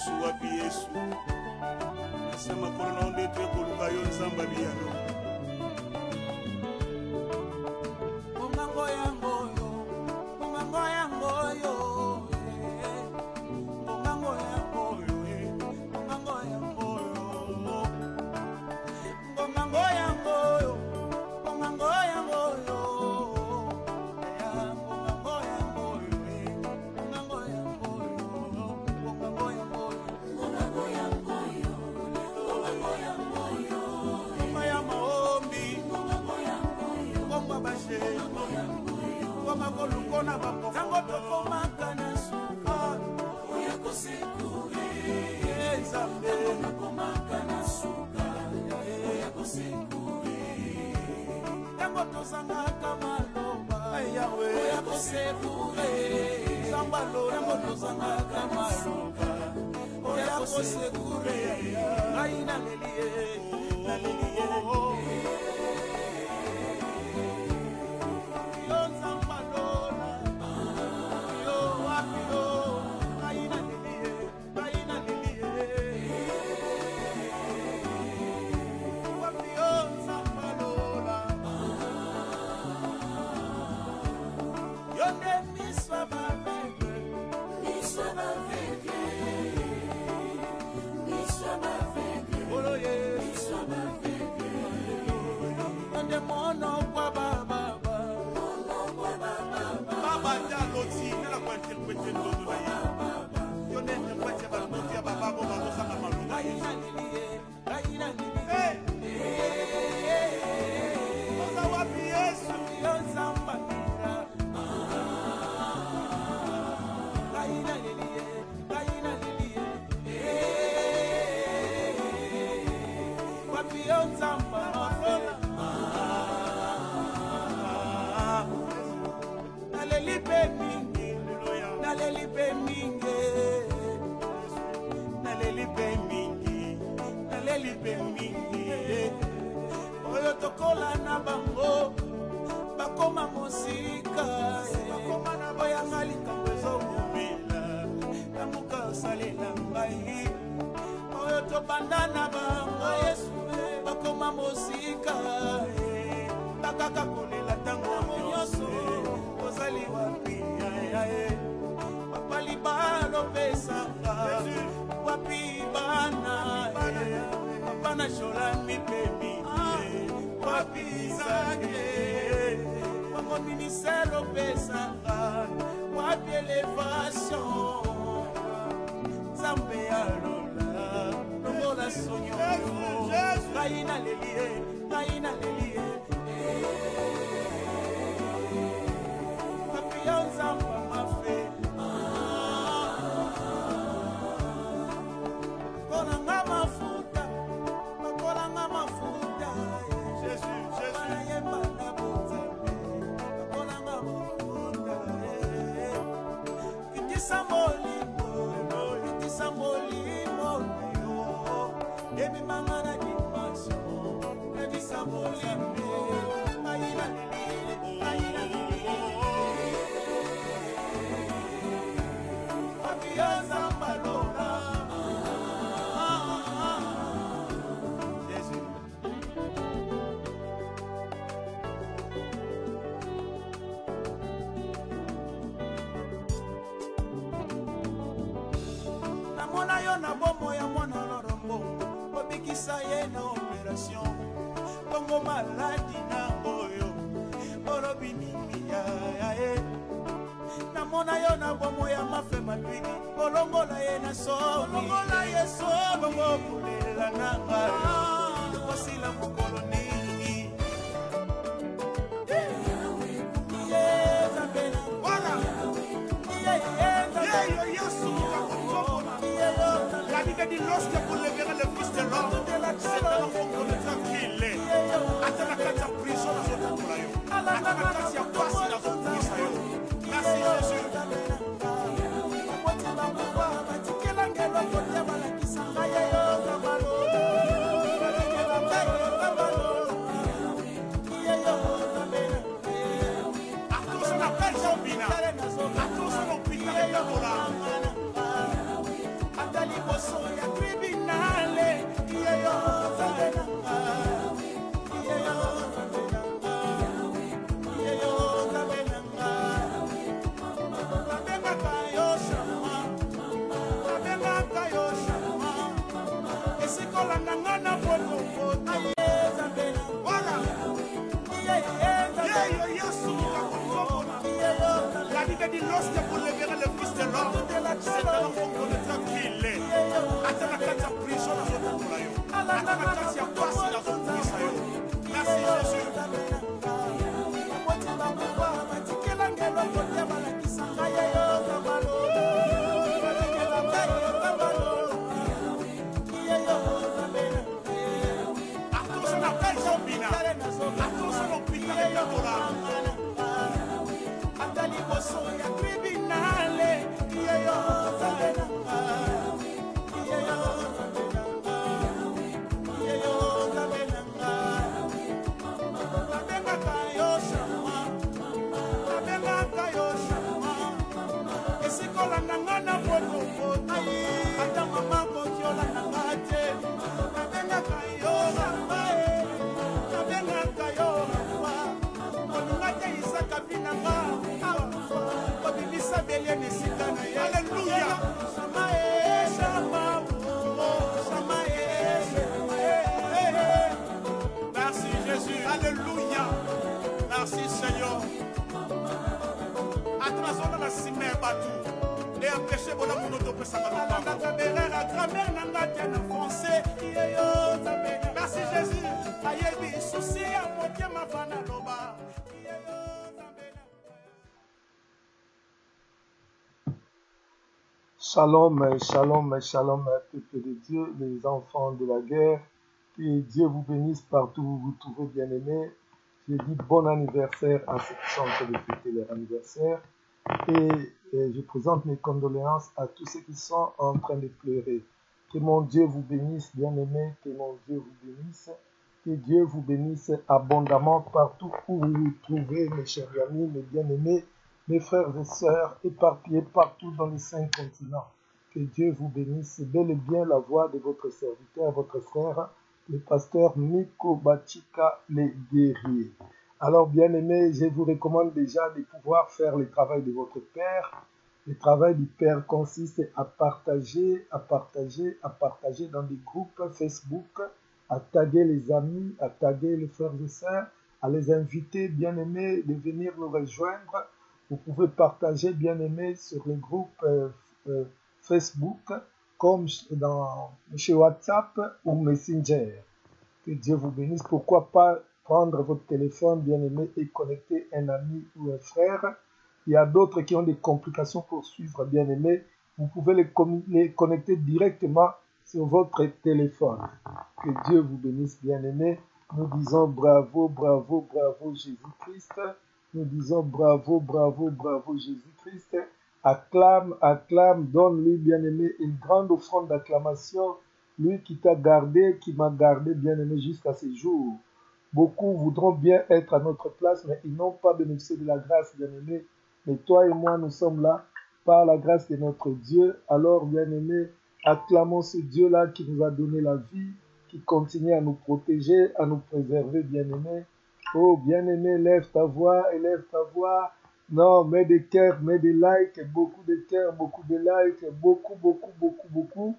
lisusu wapi Yesu nasema kono nde te koluka yo nzamba biyano Mungango yango yo Mungango yango yo Mungango yango yo Mungango yango yo Mungango yango yo Mungango yango yo Kolukona bako tango tokomaka na suka oya kosekure ezambe tokomaka na suka oya kosekure tango tozangaka maloba yawe oya kosekure zambalo tango tozangaka maloba oya kosekure aina lelie na lelie Tokola na bango bakoma musika oya ngalika mbezo mumela kamuka salela ngai oyo tobanda na bango Yesu bakoma musika bakaka kolela tango nyonso ozali wapi papali balo pesanga wapi bana bana shola mipemi wapi zake wango ministère pesanga wapi elevation zambe alola longola sonyo kaina lelie wapi yozamba mafe kolanga mafuta kolanga mafuta Namona yo na bombo ya mwana lorombo obikisa ye na operation bongo maladi na oyo orobi nini ya namona yo na bombo ya mafe mapini olongola ye na soni olongola ye so bongo kulela nanga wasila mokolo nini La Bible dit lorsque vous leverrez le Fils de l'homme, c'est alors qu'on connaîtra qui il est. Attends la prison dans votre royaume. Attends la passe dans votre prison. Merci Jésus. dit lorsque vous leverrez le Fils de l'homme, c'est alors qu'on connaîtra qui il est. Atana kati ya prison na zotambola yo. Atana kati ya pasi na zotambola yo. Merci Jésus. Merci Jésus. Alléluia. Merci Seigneur. Attention na sime batu. Et empêcher bon amour de passer par le français. Merci Jésus. Ayebi souci à moitié ma fana loba. Shalom, shalom, shalom, peuple de Dieu, les enfants de la guerre. Que Dieu vous bénisse partout où vous vous trouvez, bien-aimés. Je dis bon anniversaire à ceux qui sont en train de fêter leur anniversaire. Et je présente mes condoléances à tous ceux qui sont en train de pleurer. Que mon Dieu vous bénisse, bien-aimés. Que mon Dieu vous bénisse. Que Dieu vous bénisse abondamment partout où vous vous trouvez, mes chers amis, mes bien-aimés, mes frères et sœurs, éparpillés partout dans les 5 continents. Que Dieu vous bénisse. Bel et bien la voix de votre serviteur, votre frère, le pasteur Miko Bachika, les guerriers. Alors, bien-aimés, je vous recommande déjà de pouvoir faire le travail de votre Père. Le travail du Père consiste à partager dans des groupes Facebook, à taguer les amis, à taguer les frères et sœurs, à les inviter, bien-aimés, de venir nous rejoindre. Vous pouvez partager, bien-aimés, sur les groupes Facebook, comme chez WhatsApp ou Messenger. Que Dieu vous bénisse. Pourquoi pas prendre votre téléphone, bien-aimé, et connecter un ami ou un frère. Il y a d'autres qui ont des complications pour suivre, bien-aimé. Vous pouvez les connecter directement sur votre téléphone. Que Dieu vous bénisse, bien-aimé. Nous disons bravo, bravo, bravo Jésus-Christ. Nous disons bravo, bravo, bravo Jésus-Christ. Acclame, acclame, donne-lui, bien-aimé, une grande offrande d'acclamation. Lui qui t'a gardé, qui m'a gardé, bien-aimé, jusqu'à ce jour. Beaucoup voudront bien être à notre place, mais ils n'ont pas bénéficié de la grâce, bien-aimé. Mais toi et moi, nous sommes là par la grâce de notre Dieu. Alors, bien-aimé, acclamons ce Dieu-là qui nous a donné la vie, qui continue à nous protéger, à nous préserver, bien-aimé. Oh, bien-aimé, lève ta voix, élève ta voix. Non, mets des cœurs, mets des likes, beaucoup de cœurs, beaucoup de likes, beaucoup, beaucoup, beaucoup, beaucoup.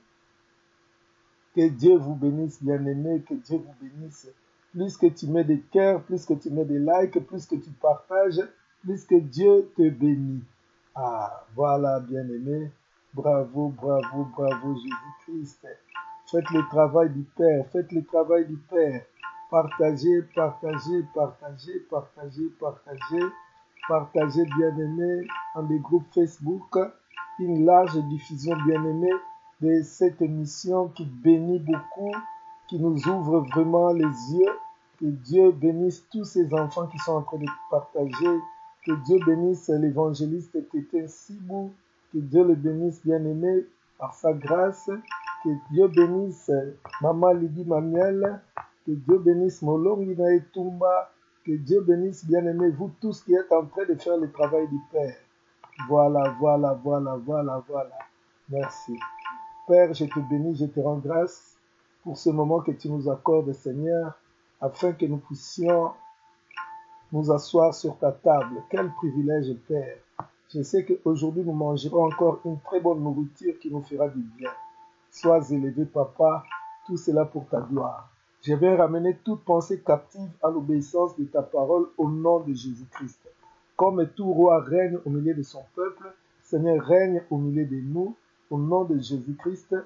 Que Dieu vous bénisse, bien-aimé, que Dieu vous bénisse. Plus que tu mets des cœurs, plus que tu mets des likes, plus que tu partages, plus que Dieu te bénit. Ah, voilà, bien-aimé. Bravo, bravo, bravo, Jésus-Christ. Faites le travail du Père, faites le travail du Père. Partagez, partagez, partagez, partagez, partagez. Partagez, bien-aimé, en des groupes Facebook, une large diffusion, bien-aimé, de cette émission qui bénit beaucoup, qui nous ouvre vraiment les yeux. Que Dieu bénisse tous ces enfants qui sont en train de partager. Que Dieu bénisse l'évangéliste Tété Sibou. Que Dieu le bénisse, bien-aimé, par sa grâce. Que Dieu bénisse Maman Lydie Manuel. Que Dieu bénisse Molongina et Tumba. Que Dieu bénisse, bien-aimés, vous tous qui êtes en train de faire le travail du Père. Voilà, voilà, voilà, voilà, voilà. Merci. Père, je te bénis, je te rends grâce pour ce moment que tu nous accordes, Seigneur, afin que nous puissions nous asseoir sur ta table. Quel privilège, Père. Je sais qu'aujourd'hui, nous mangerons encore une très bonne nourriture qui nous fera du bien. Sois élevé, Papa, tout cela pour ta gloire. Je vais ramener toute pensée captive à l'obéissance de ta parole au nom de Jésus-Christ. comme tout roi règne au milieu de son peuple, Seigneur règne au milieu de nous, au nom de Jésus-Christ.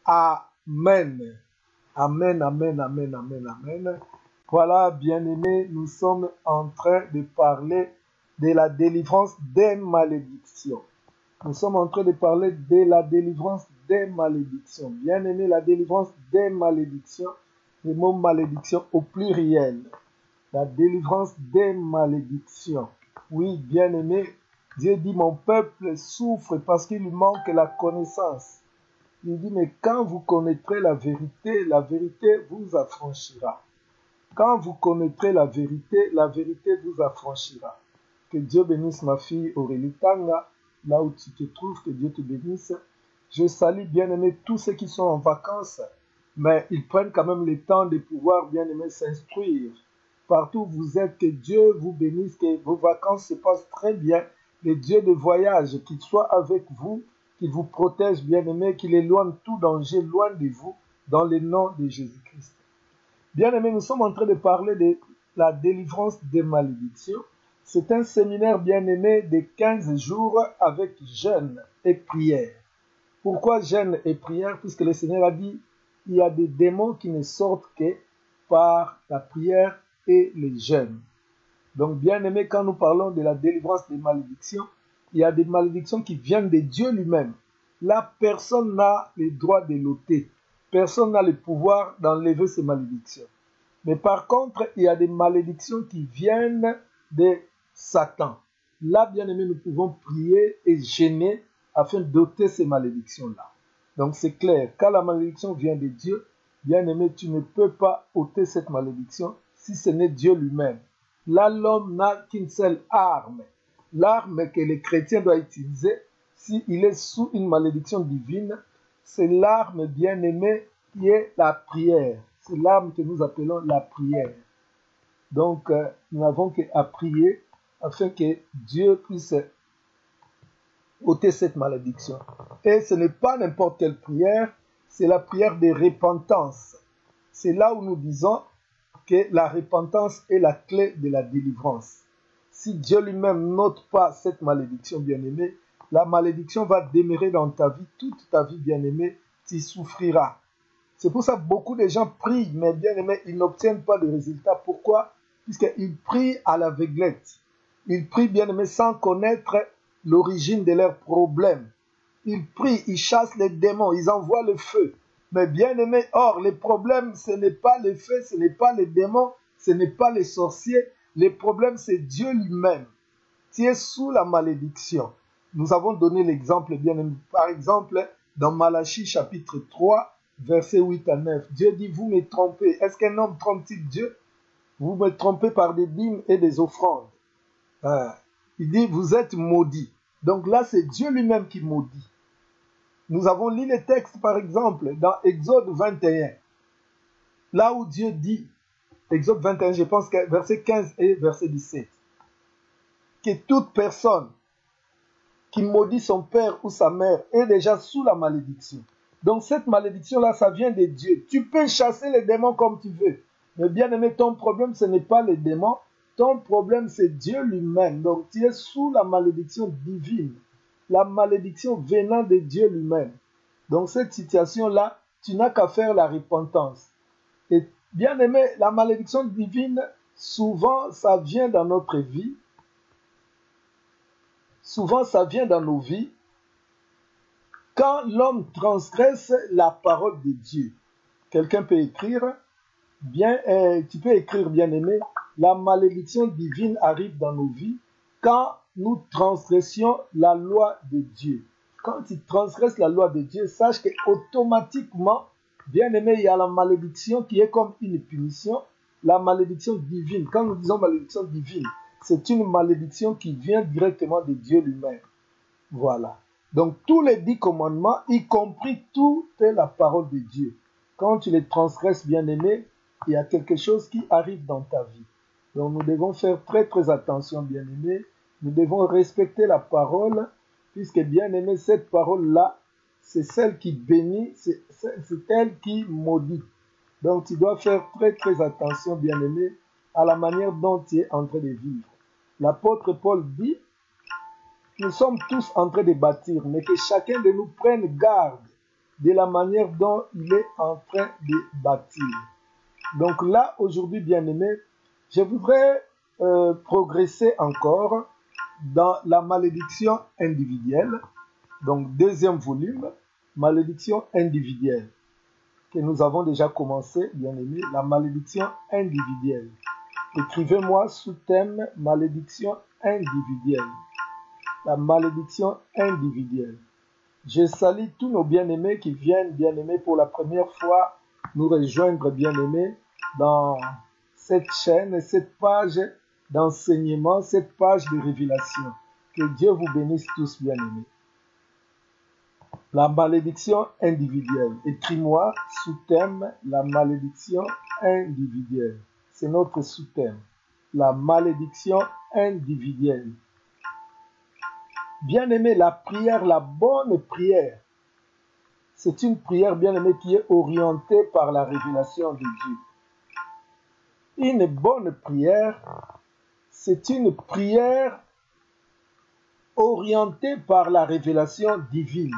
Amen. Amen, amen, amen, amen, amen. Voilà, bien-aimés, nous sommes en train de parler de la délivrance des malédictions. Nous sommes en train de parler de la délivrance des malédictions. Bien-aimés, la délivrance des malédictions, le mot malédiction au pluriel. La délivrance des malédictions. Oui, bien-aimés, Dieu dit, mon peuple souffre parce qu'il lui manque la connaissance. Il dit, mais quand vous connaîtrez la vérité vous affranchira. Quand vous connaîtrez la vérité vous affranchira. Que Dieu bénisse ma fille Aurélie Tanga, là où tu te trouves, que Dieu te bénisse. Je salue, bien-aimés, tous ceux qui sont en vacances, mais ils prennent quand même le temps de pouvoir, bien-aimés, s'instruire. Partout où vous êtes, que Dieu vous bénisse, que vos vacances se passent très bien. Le Dieu de voyage, qu'il soit avec vous, qu'il vous protège, bien-aimés, qu'il éloigne tout danger loin de vous, dans le nom de Jésus-Christ. Bien-aimés, nous sommes en train de parler de la délivrance des malédictions. C'est un séminaire, bien-aimé, de 15 jours avec jeûne et prière. Pourquoi jeûne et prière? Puisque le Seigneur a dit, il y a des démons qui ne sortent que par la prière et le jeûne. Donc, bien-aimés, quand nous parlons de la délivrance des malédictions, il y a des malédictions qui viennent de Dieu lui-même. Là, personne n'a le droit de l'ôter. Personne n'a le pouvoir d'enlever ces malédictions. Mais par contre, il y a des malédictions qui viennent de Satan. Là, bien-aimés, nous pouvons prier et jeûner afin d'ôter ces malédictions-là. Donc, c'est clair, quand la malédiction vient de Dieu, bien-aimé, tu ne peux pas ôter cette malédiction si ce n'est Dieu lui-même. Là, l'homme n'a qu'une seule arme. L'arme que les chrétiens doivent utiliser s'il est sous une malédiction divine, c'est l'arme bien-aimée qui est la prière. C'est l'arme que nous appelons la prière. Donc, nous n'avons qu'à prier afin que Dieu puisse ôter cette malédiction. Et ce n'est pas n'importe quelle prière, c'est la prière de repentance. C'est là où nous disons que la repentance est la clé de la délivrance. Si Dieu lui-même n'ôte pas cette malédiction, bien-aimée, la malédiction va demeurer dans ta vie, toute ta vie, bien-aimée, tu souffriras. C'est pour ça que beaucoup de gens prient, mais bien-aimés, ils n'obtiennent pas de résultats. Pourquoi? Puisqu'ils prient à l'aveuglette. Ils prient, bien-aimés, sans connaître l'origine de leurs problèmes. Ils prient, ils chassent les démons, ils envoient le feu. Mais bien-aimés, or, les problèmes, ce n'est pas le feu, ce n'est pas les démons, ce n'est pas les sorciers. Les problèmes, c'est Dieu lui-même. Tu es sous la malédiction. Nous avons donné l'exemple, bien-aimé. Par exemple, dans Malachie chapitre 3, versets 8 à 9, Dieu dit, vous me trompez. Est-ce qu'un homme trompe-t-il Dieu? Vous me trompez par des dîmes et des offrandes. Il dit, vous êtes maudits. Donc là, c'est Dieu lui-même qui maudit. Nous avons lu les textes, par exemple, dans Exode 21. Là où Dieu dit, Exode 21, je pense que verset 15 et verset 17, que toute personne qui maudit son père ou sa mère est déjà sous la malédiction. Donc cette malédiction-là, ça vient de Dieu. Tu peux chasser les démons comme tu veux. Mais bien aimé, ton problème, ce n'est pas les démons. Ton problème, c'est Dieu lui-même. Donc tu es sous la malédiction divine. La malédiction venant de Dieu lui-même. Donc cette situation-là, tu n'as qu'à faire la repentance. Et bien aimé, la malédiction divine, souvent, ça vient dans notre vie. Souvent, ça vient dans nos vies. Quand l'homme transgresse la parole de Dieu, quelqu'un peut écrire, tu peux écrire, bien-aimé, la malédiction divine arrive dans nos vies quand nous transgressions la loi de Dieu. Quand tu transgresses la loi de Dieu, sache qu'automatiquement, bien-aimé, il y a la malédiction qui est comme une punition, la malédiction divine. Quand nous disons malédiction divine, c'est une malédiction qui vient directement de Dieu lui-même. Voilà. Donc, tous les 10 commandements, y compris tout est la parole de Dieu. Quand tu les transgresses, bien-aimé, il y a quelque chose qui arrive dans ta vie. Donc, nous devons faire très, très attention, bien-aimé. Nous devons respecter la parole, puisque, bien-aimé, cette parole-là, c'est celle qui bénit, c'est elle qui maudit. Donc, tu dois faire très, très attention, bien-aimé, à la manière dont tu es en train de vivre. l'apôtre Paul dit, nous sommes tous en train de bâtir, mais que chacun de nous prenne garde de la manière dont il est en train de bâtir. Donc là, aujourd'hui, bien-aimés, je voudrais progresser encore dans la malédiction individuelle. Donc, deuxième volume, malédiction individuelle, que nous avons déjà commencé, bien-aimés, la malédiction individuelle. Écrivez-moi sous thème malédiction individuelle. La malédiction individuelle. Je salue tous nos bien-aimés qui viennent, bien-aimés, pour la première fois nous rejoindre, bien-aimés, dans cette chaîne, cette page d'enseignement, cette page de révélation. Que Dieu vous bénisse tous, bien-aimés. La malédiction individuelle. Écris-moi sous-thème la malédiction individuelle. C'est notre sous-thème. La malédiction individuelle. Bien-aimé, la prière, la bonne prière, c'est une prière, bien-aimé, qui est orientée par la révélation de Dieu. Une bonne prière, c'est une prière orientée par la révélation divine.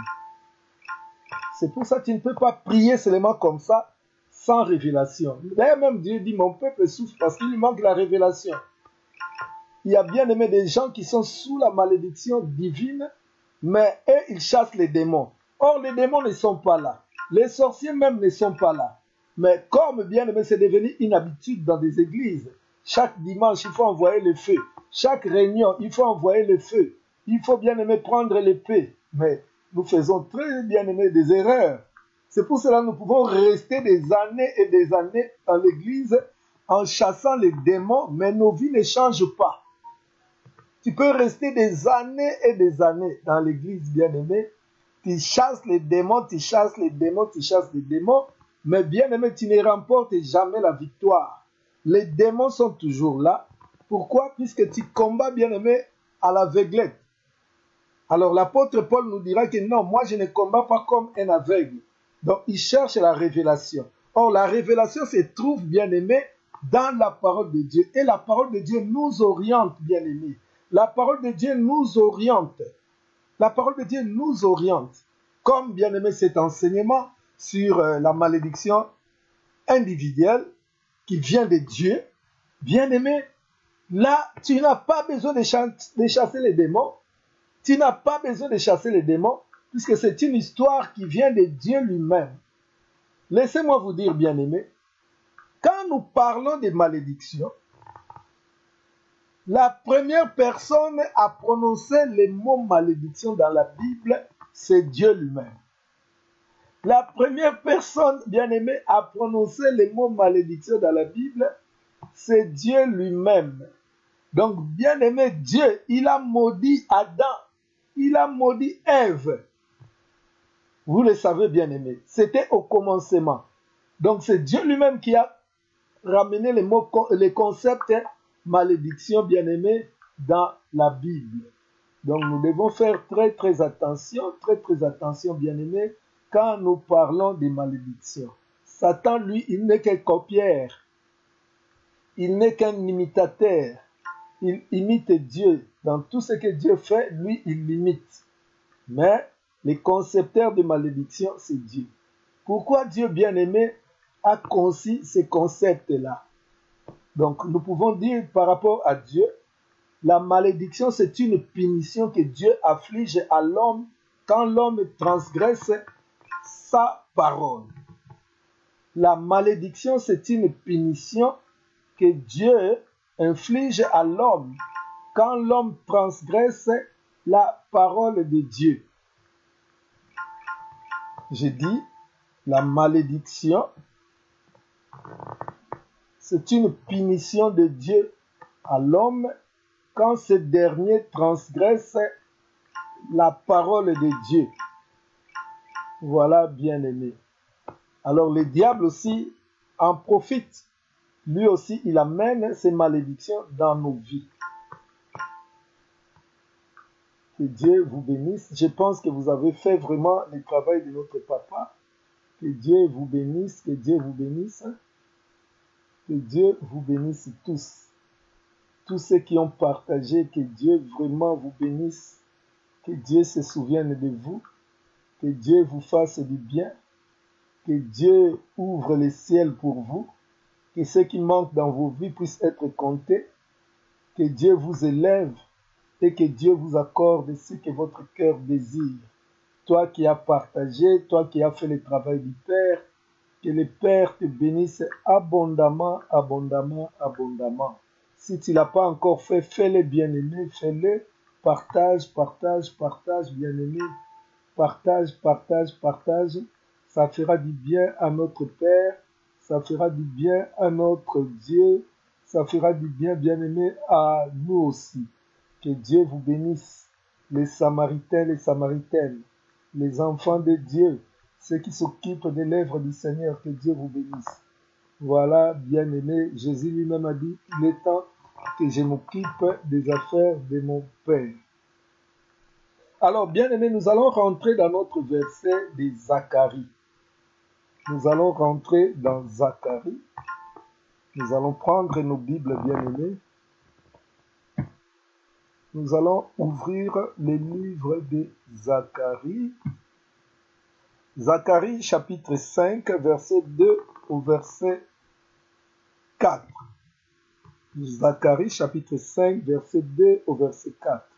C'est pour ça que tu ne peux pas prier seulement comme ça, sans révélation. D'ailleurs, même Dieu dit, mon peuple souffre parce qu'il lui manque la révélation. Il y a bien aimé des gens qui sont sous la malédiction divine, mais eux, ils chassent les démons. Or, les démons ne sont pas là. Les sorciers même ne sont pas là. Mais comme bien aimé, c'est devenu une habitude dans des églises. Chaque dimanche, il faut envoyer le feu. Chaque réunion, il faut envoyer le feu. Il faut bien aimer prendre l'épée. Mais nous faisons très bien aimé des erreurs. C'est pour cela que nous pouvons rester des années et des années dans l'église en chassant les démons, mais nos vies ne changent pas. Tu peux rester des années et des années dans l'église, bien-aimé. Tu chasses les démons, tu chasses les démons, tu chasses les démons. Mais bien-aimé, tu ne remportes jamais la victoire. Les démons sont toujours là. Pourquoi? Puisque tu combats, bien-aimé, à l'aveuglette. Alors l'apôtre Paul nous dira que non, moi je ne combats pas comme un aveugle. Donc il cherche la révélation. Or la révélation se trouve, bien-aimé, dans la parole de Dieu. Et la parole de Dieu nous oriente, bien-aimé. La parole de Dieu nous oriente. La parole de Dieu nous oriente. Comme, bien-aimé, cet enseignement sur la malédiction individuelle qui vient de Dieu. Bien-aimé, là, tu n'as pas besoin de chasser les démons. Tu n'as pas besoin de chasser les démons, puisque c'est une histoire qui vient de Dieu lui-même. Laissez-moi vous dire, bien-aimé, quand nous parlons de malédiction, la première personne à prononcer les mots malédiction dans la Bible, c'est Dieu lui-même. La première personne, bien-aimée, à prononcer les mots malédiction dans la Bible, c'est Dieu lui-même. Donc, bien-aimé, Dieu, il a maudit Adam, il a maudit Ève. Vous le savez, bien-aimé, c'était au commencement. Donc, c'est Dieu lui-même qui a ramené les concepts malédiction, bien-aimé, dans la Bible. Donc, nous devons faire très attention, bien-aimé, quand nous parlons de malédiction. Satan, lui, il n'est qu'un copieur. Il n'est qu'un imitateur. Il imite Dieu. Dans tout ce que Dieu fait, lui, il l'imite. Mais les concepteurs de malédiction, c'est Dieu. Pourquoi Dieu, bien-aimé, a conçu ces concepts-là? Donc, nous pouvons dire par rapport à Dieu, la malédiction, c'est une punition que Dieu afflige à l'homme quand l'homme transgresse sa parole. La malédiction, c'est une punition que Dieu inflige à l'homme quand l'homme transgresse la parole de Dieu. J'ai dit, la malédiction, c'est une punition de Dieu à l'homme quand ce dernier transgresse la parole de Dieu. Voilà, bien-aimé. Alors le diable aussi en profite. Lui aussi, il amène ces malédictions dans nos vies. Que Dieu vous bénisse. Je pense que vous avez fait vraiment le travail de notre papa. Que Dieu vous bénisse, que Dieu vous bénisse. Que Dieu vous bénisse tous. tous ceux qui ont partagé, que Dieu vraiment vous bénisse, que Dieu se souvienne de vous, que Dieu vous fasse du bien, que Dieu ouvre les ciels pour vous, que ce qui manque dans vos vies puisse être compté, que Dieu vous élève et que Dieu vous accorde ce que votre cœur désire. Toi qui as partagé, toi qui as fait le travail du Père, que le Père te bénisse abondamment, abondamment, abondamment. Si tu ne l'as pas encore fait, fais-le, bien-aimé, fais-le. Partage, partage, partage, bien-aimé. Partage, partage, partage. Ça fera du bien à notre Père. Ça fera du bien à notre Dieu. Ça fera du bien, bien-aimé, à nous aussi. Que Dieu vous bénisse. Les Samaritains, les Samaritaines, les enfants de Dieu, ceux qui s'occupent des lèvres du Seigneur, que Dieu vous bénisse. Voilà, bien-aimé, Jésus lui-même a dit, il est temps que je m'occupe des affaires de mon Père. Alors, bien-aimé, nous allons rentrer dans notre verset de Zacharie. Nous allons rentrer dans Zacharie. Nous allons prendre nos Bibles, bien-aimés. Nous allons ouvrir le livre de Zacharie. Zacharie chapitre 5, verset 2 au verset 4. Zacharie chapitre 5, verset 2 au verset 4.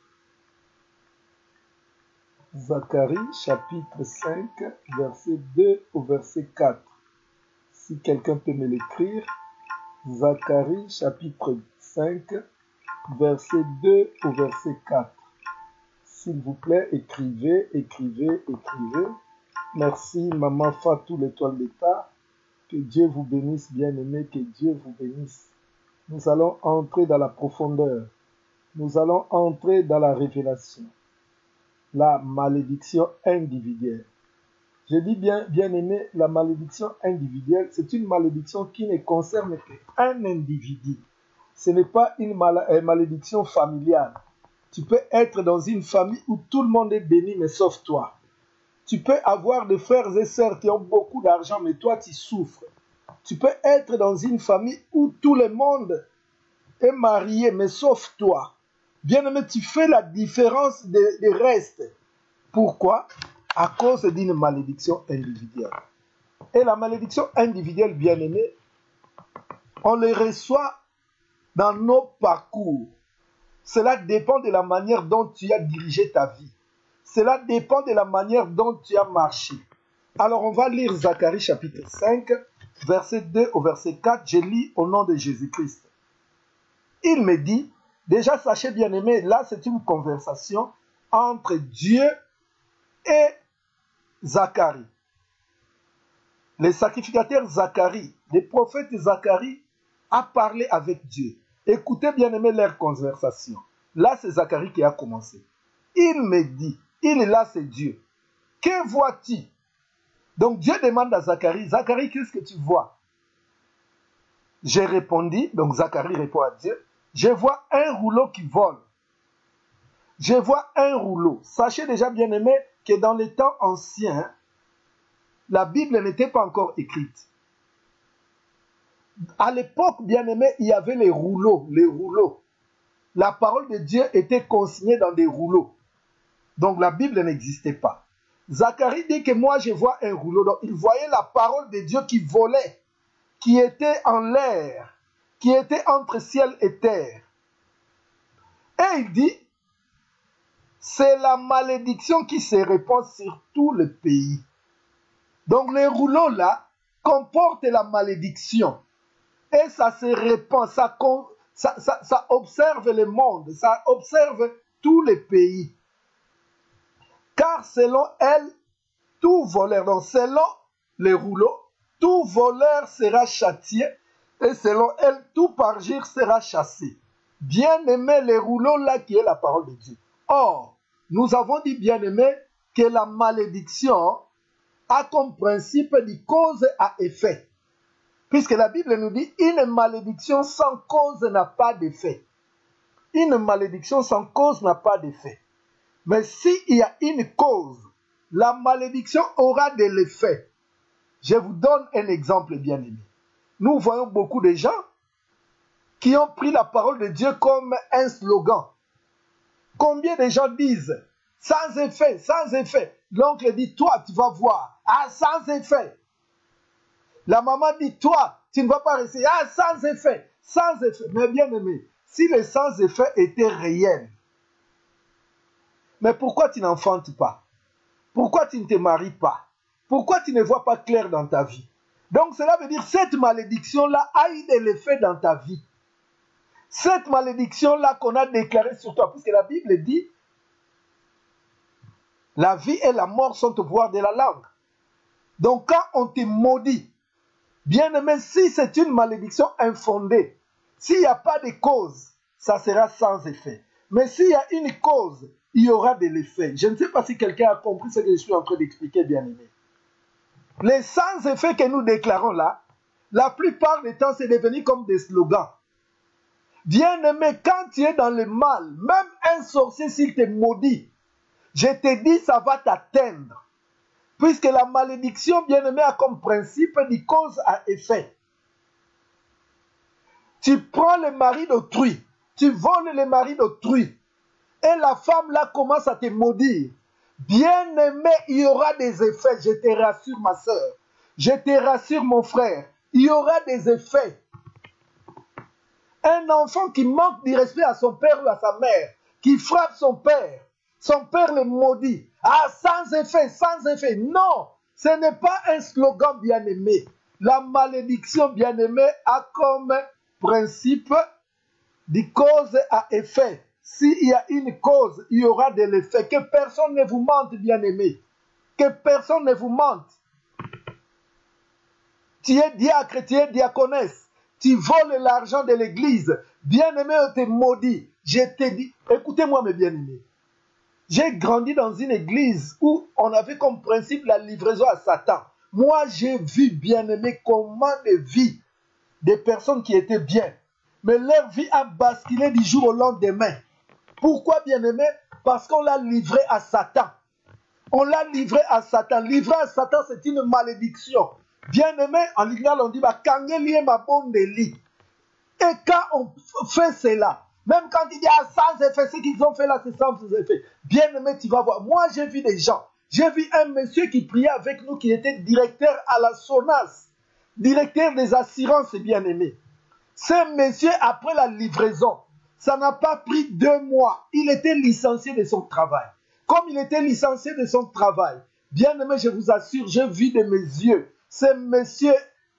Zacharie chapitre 5, verset 2 au verset 4. Si quelqu'un peut me l'écrire. Zacharie chapitre 5, verset 2 au verset 4. S'il vous plaît, écrivez, écrivez, écrivez. Merci, Maman Fatou, l'étoile d'État. Que Dieu vous bénisse, bien-aimé, que Dieu vous bénisse. Nous allons entrer dans la profondeur. Nous allons entrer dans la révélation. La malédiction individuelle. Je dis bien, bien-aimé, la malédiction individuelle, c'est une malédiction qui ne concerne qu'un individu. Ce n'est pas une malédiction familiale. Tu peux être dans une famille où tout le monde est béni, mais sauf toi. Tu peux avoir des frères et sœurs qui ont beaucoup d'argent, mais toi, tu souffres. Tu peux être dans une famille où tout le monde est marié, mais sauf toi. Bien-aimé, tu fais la différence des restes. Pourquoi? À cause d'une malédiction individuelle. Et la malédiction individuelle, bien-aimé, on les reçoit dans nos parcours. Cela dépend de la manière dont tu as dirigé ta vie. Cela dépend de la manière dont tu as marché. Alors on va lire Zacharie chapitre 5, verset 2 au verset 4. Je lis au nom de Jésus-Christ. Il me dit, déjà sachez bien-aimé, là c'est une conversation entre Dieu et Zacharie. Le sacrificateur Zacharie, le prophète Zacharie a parlé avec Dieu. Écoutez bien aimé leur conversation. Là c'est Zacharie qui a commencé. Il me dit, il est là c'est Dieu. Que vois-tu? Donc Dieu demande à Zacharie, Zacharie qu'est-ce que tu vois? J'ai répondu, donc Zacharie répond à Dieu, je vois un rouleau qui vole. Je vois un rouleau. Sachez déjà bien aimé que dans les temps anciens, la Bible n'était pas encore écrite. À l'époque, bien aimé, il y avait les rouleaux, les rouleaux. La parole de Dieu était consignée dans des rouleaux. Donc la Bible n'existait pas. Zacharie dit que moi je vois un rouleau. Donc il voyait la parole de Dieu qui volait, qui était en l'air, qui était entre ciel et terre. Et il dit, c'est la malédiction qui se répand sur tout le pays. Donc les rouleaux là comportent la malédiction. Et ça se répand, ça observe le monde, ça observe tous les pays. Car selon elle, tout voleur, donc selon les rouleaux, tout voleur sera châtié, et selon elle, tout parjure sera chassé. Bien aimé les rouleaux là qui est la parole de Dieu. Or, nous avons dit bien aimé que la malédiction a comme principe de cause à effet. Puisque la Bible nous dit, une malédiction sans cause n'a pas d'effet. Une malédiction sans cause n'a pas d'effet. Mais s'il y a une cause, la malédiction aura de l'effet. Je vous donne un exemple bien aimé. Nous voyons beaucoup de gens qui ont pris la parole de Dieu comme un slogan. Combien de gens disent, sans effet, sans effet. L'oncle dit, toi, tu vas voir. Ah, sans effet. La maman dit, toi, tu ne vas pas rester. Ah, sans effet, sans effet. Mais bien aimé, si les sans effet étaient réels, mais pourquoi tu n'enfantes pas? Pourquoi tu ne te maries pas? Pourquoi tu ne vois pas clair dans ta vie? Donc cela veut dire, cette malédiction-là a eu de l'effet dans ta vie. Cette malédiction-là qu'on a déclarée sur toi, puisque la Bible dit, la vie et la mort sont au pouvoir de la langue. Donc quand on te maudit, bien aimé, si c'est une malédiction infondée, s'il n'y a pas de cause, ça sera sans effet. Mais s'il y a une cause, il y aura de l'effet. Je ne sais pas si quelqu'un a compris ce que je suis en train d'expliquer, bien aimé. Les sans effets que nous déclarons là, la plupart du temps, c'est devenu comme des slogans. Bien aimé, quand tu es dans le mal, même un sorcier s'il te maudit, je te dis, ça va t'atteindre. Puisque la malédiction, bien aimé, a comme principe de cause à effet. Tu prends le mari d'autrui, tu voles le mari d'autrui, et la femme là commence à te maudire. Bien aimé, il y aura des effets, je te rassure ma soeur, je te rassure mon frère, il y aura des effets. Un enfant qui manque de respect à son père ou à sa mère, qui frappe son père le maudit. Ah, sans effet, non, ce n'est pas un slogan bien aimé. La malédiction bien aimée a comme principe de cause à effet. S'il y a une cause, il y aura de l'effet. Que personne ne vous mente, bien aimé. Que personne ne vous mente. Tu es diacre, tu es diaconesse. Tu voles l'argent de l'église. Bien-aimé, on te maudit. Je te dis, écoutez-moi mes bien-aimés. J'ai grandi dans une église où on avait comme principe la livraison à Satan. Moi, j'ai vu, bien-aimé, comment de vie des personnes qui étaient bien. Mais leur vie a basculé du jour au lendemain. Pourquoi, bien-aimé? Parce qu'on l'a livré à Satan. On l'a livré à Satan. Livrer à Satan, c'est une malédiction. Bien-aimé, en lingala, on dit, Kangeli ma bonne lit. Et quand on fait cela, même quand il y a sans effet, ce qu'ils ont fait là, c'est sans effet. Bien-aimé, tu vas voir. Moi, j'ai vu des gens. J'ai vu un monsieur qui priait avec nous, qui était directeur à la SONAS, directeur des assurances, bien-aimé. Ce monsieur, après la livraison, ça n'a pas pris 2 mois. Il était licencié de son travail. Comme il était licencié de son travail, bien-aimé, je vous assure, j'ai vu de mes yeux, ce monsieur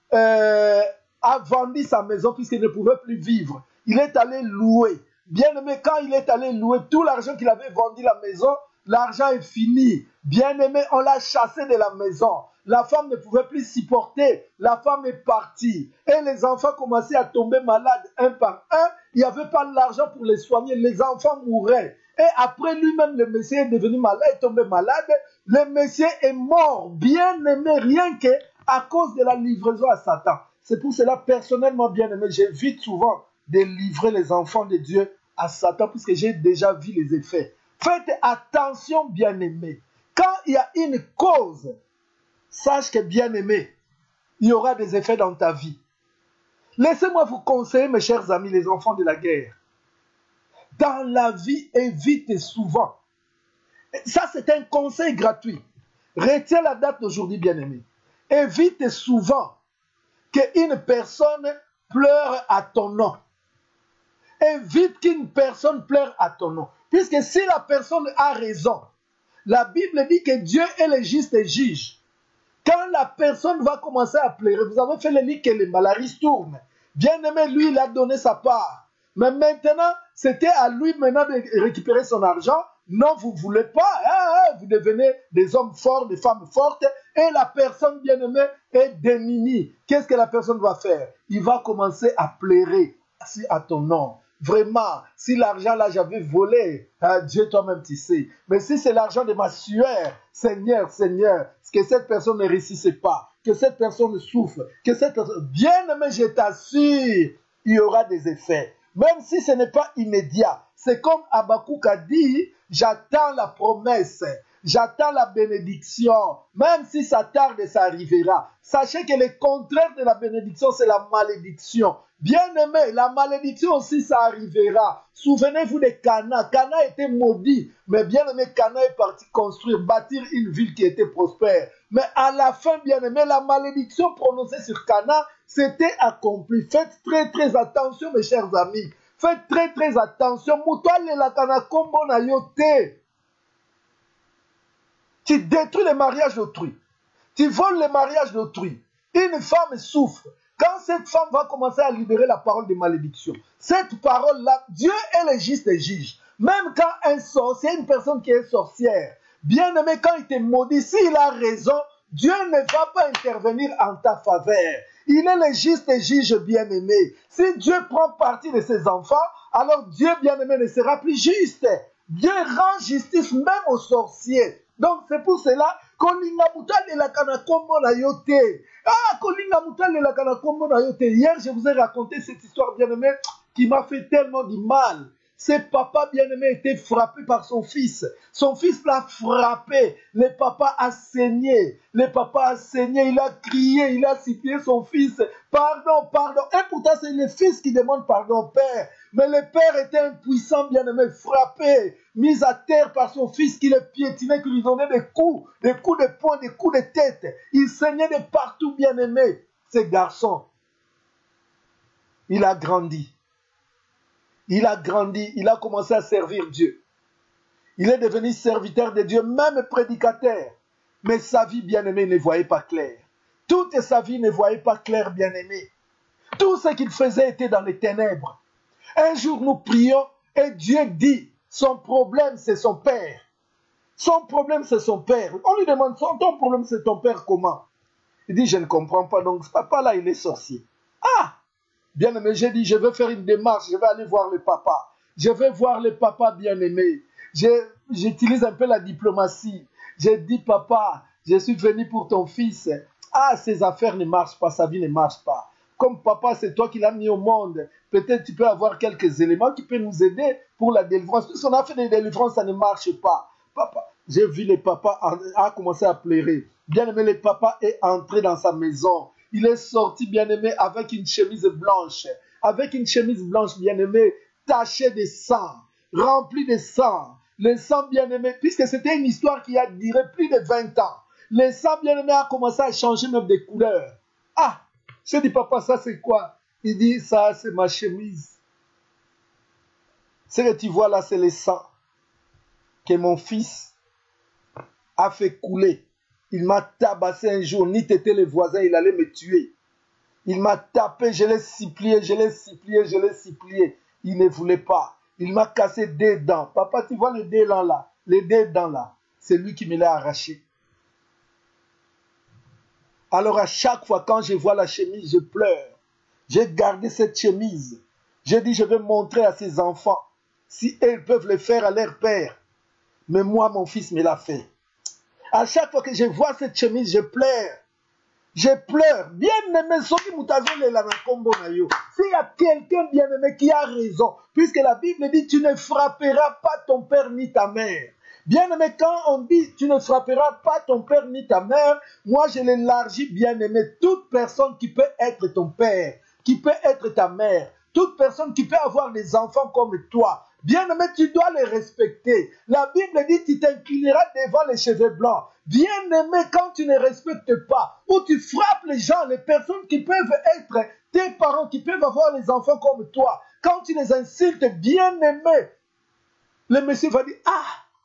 a vendu sa maison puisqu'il ne pouvait plus vivre. Il est allé louer. Bien-aimé, quand il est allé louer, tout l'argent qu'il avait vendu la maison, l'argent est fini. Bien-aimé, on l'a chassé de la maison. La femme ne pouvait plus supporter. La femme est partie. Et les enfants commençaient à tomber malades un par un. Il n'y avait pas l'argent pour les soigner. Les enfants mouraient. Et après lui-même, le monsieur est devenu malade, est tombé malade. Le monsieur est mort. Bien-aimé, rien que à cause de la livraison à Satan. C'est pour cela, personnellement, bien-aimé, j'évite souvent de livrer les enfants de Dieu à Satan, puisque j'ai déjà vu les effets. Faites attention, bien-aimé. Quand il y a une cause, sache que, bien-aimé, il y aura des effets dans ta vie. Laissez-moi vous conseiller, mes chers amis, les enfants de la guerre. Dans la vie, évite souvent. Ça, c'est un conseil gratuit. Retiens la date d'aujourd'hui, bien-aimé. Évite souvent qu'une personne pleure à ton nom. Évite qu'une personne pleure à ton nom. Puisque si la personne a raison, la Bible dit que Dieu est le juste juge. Quand la personne va commencer à pleurer, vous avez fait le lit que les malaris tournent. Bien-aimé, lui, il a donné sa part. Mais maintenant, c'était à lui maintenant de récupérer son argent. Non, vous ne voulez pas. Vous devenez des hommes forts, des femmes fortes. Et la personne bien-aimée est démunie. Qu'est-ce que la personne va faire? Il va commencer à pleurer à ton nom. Vraiment, si l'argent là j'avais volé, Dieu toi-même tu sais. Mais si c'est l'argent de ma sueur, Seigneur, Seigneur, que cette personne ne réussisse pas, que cette personne souffre, que cette personne... Bien-aimé, je t'assure, il y aura des effets. Même si ce n'est pas immédiat. C'est comme Habakkuk a dit, j'attends la promesse. J'attends la bénédiction. Même si ça tarde, ça arrivera. Sachez que le contraire de la bénédiction, c'est la malédiction. Bien-aimé, la malédiction aussi, ça arrivera. Souvenez-vous de Cana. Cana était maudit. Mais bien-aimé, Cana est parti construire, bâtir une ville qui était prospère. Mais à la fin, bien-aimé, la malédiction prononcée sur Cana, c'était accompli. Faites très, très attention, mes chers amis. Faites très, très attention. Moutouale la Cana kombo na yote. Tu détruis le mariage d'autrui. Tu voles le mariage d'autrui. Une femme souffre. Quand cette femme va commencer à libérer la parole de malédiction, cette parole-là, Dieu est le juste juge. Même quand un sorcier, une personne qui est sorcière, bien aimé, quand il te maudit, s'il a raison, Dieu ne va pas intervenir en ta faveur. Il est le juste juge bien-aimé. Si Dieu prend parti de ses enfants, alors Dieu bien-aimé ne sera plus juste. Dieu rend justice même aux sorciers. Donc c'est pour cela hier je vous ai raconté cette histoire bien-aimée qui m'a fait tellement du mal. Ce papa bien-aimé était frappé par son fils. Son fils l'a frappé. Le papa a saigné. Le papa a saigné. Il a crié. Il a supplié son fils. Pardon, pardon. Et pourtant, c'est le fils qui demande pardon au père. Mais le père était impuissant, bien-aimé, frappé, mis à terre par son fils qui le piétinait, qui lui donnait des coups de poing, des coups de tête. Il saignait de partout, bien-aimé. Ce garçon, il a grandi. Il a grandi, il a commencé à servir Dieu. Il est devenu serviteur de Dieu, même prédicateur. Mais sa vie, bien-aimée, ne voyait pas clair. Toute sa vie ne voyait pas clair, bien-aimé. Tout ce qu'il faisait était dans les ténèbres. Un jour, nous prions et Dieu dit, son problème, c'est son père. Son problème, c'est son père. On lui demande, ton problème, c'est ton père, comment? Il dit, je ne comprends pas. Donc, ce papa-là, il est sorcier. Ah! Bien-aimé, j'ai dit, je vais faire une démarche, je vais aller voir le papa. Je vais voir le papa bien-aimé. J'utilise un peu la diplomatie. J'ai dit, papa, je suis venu pour ton fils. Ah, ses affaires ne marchent pas, sa vie ne marche pas. Comme papa, c'est toi qui l'as mis au monde. Peut-être tu peux avoir quelques éléments qui peuvent nous aider pour la délivrance. Puisqu'on a fait des délivrances, ça ne marche pas. Papa, j'ai vu le papa a commencé à pleurer. Bien-aimé, le papa est entré dans sa maison. Il est sorti, bien-aimé, avec une chemise blanche. Avec une chemise blanche, bien-aimé, tachée de sang, remplie de sang. Le sang, bien-aimé, puisque c'était une histoire qui a duré plus de 20 ans. Le sang, bien-aimé, a commencé à changer même de couleur. Ah! Je dis, papa, ça c'est quoi? Il dit, ça c'est ma chemise. Ce que tu vois là, c'est le sang que mon fils a fait couler. Il m'a tabassé un jour, ni t'étais le voisin, il allait me tuer. Il m'a tapé, je l'ai supplié, je l'ai supplié, je l'ai supplié. Il ne voulait pas. Il m'a cassé des dents. Papa, tu vois les dents là? Les dents là, c'est lui qui me l'a arraché. Alors à chaque fois quand je vois la chemise, je pleure. J'ai gardé cette chemise. J'ai dit, je vais montrer à ces enfants si elles peuvent le faire à leur père. Mais moi, mon fils me l'a fait. À chaque fois que je vois cette chemise, je pleure. Je pleure. Bien-aimé, s'il y a quelqu'un bien-aimé qui a raison, puisque la Bible dit, tu ne frapperas pas ton père ni ta mère. Bien-aimé, quand on dit, tu ne frapperas pas ton père ni ta mère, moi je l'élargis, bien-aimé, toute personne qui peut être ton père, qui peut être ta mère, toute personne qui peut avoir des enfants comme toi, bien-aimé, tu dois les respecter. La Bible dit, tu t'inclineras devant les cheveux blancs. Bien-aimé, quand tu ne respectes pas, ou tu frappes les gens, les personnes qui peuvent être tes parents, qui peuvent avoir les enfants comme toi, quand tu les insultes, bien-aimé, le monsieur va dire, ah,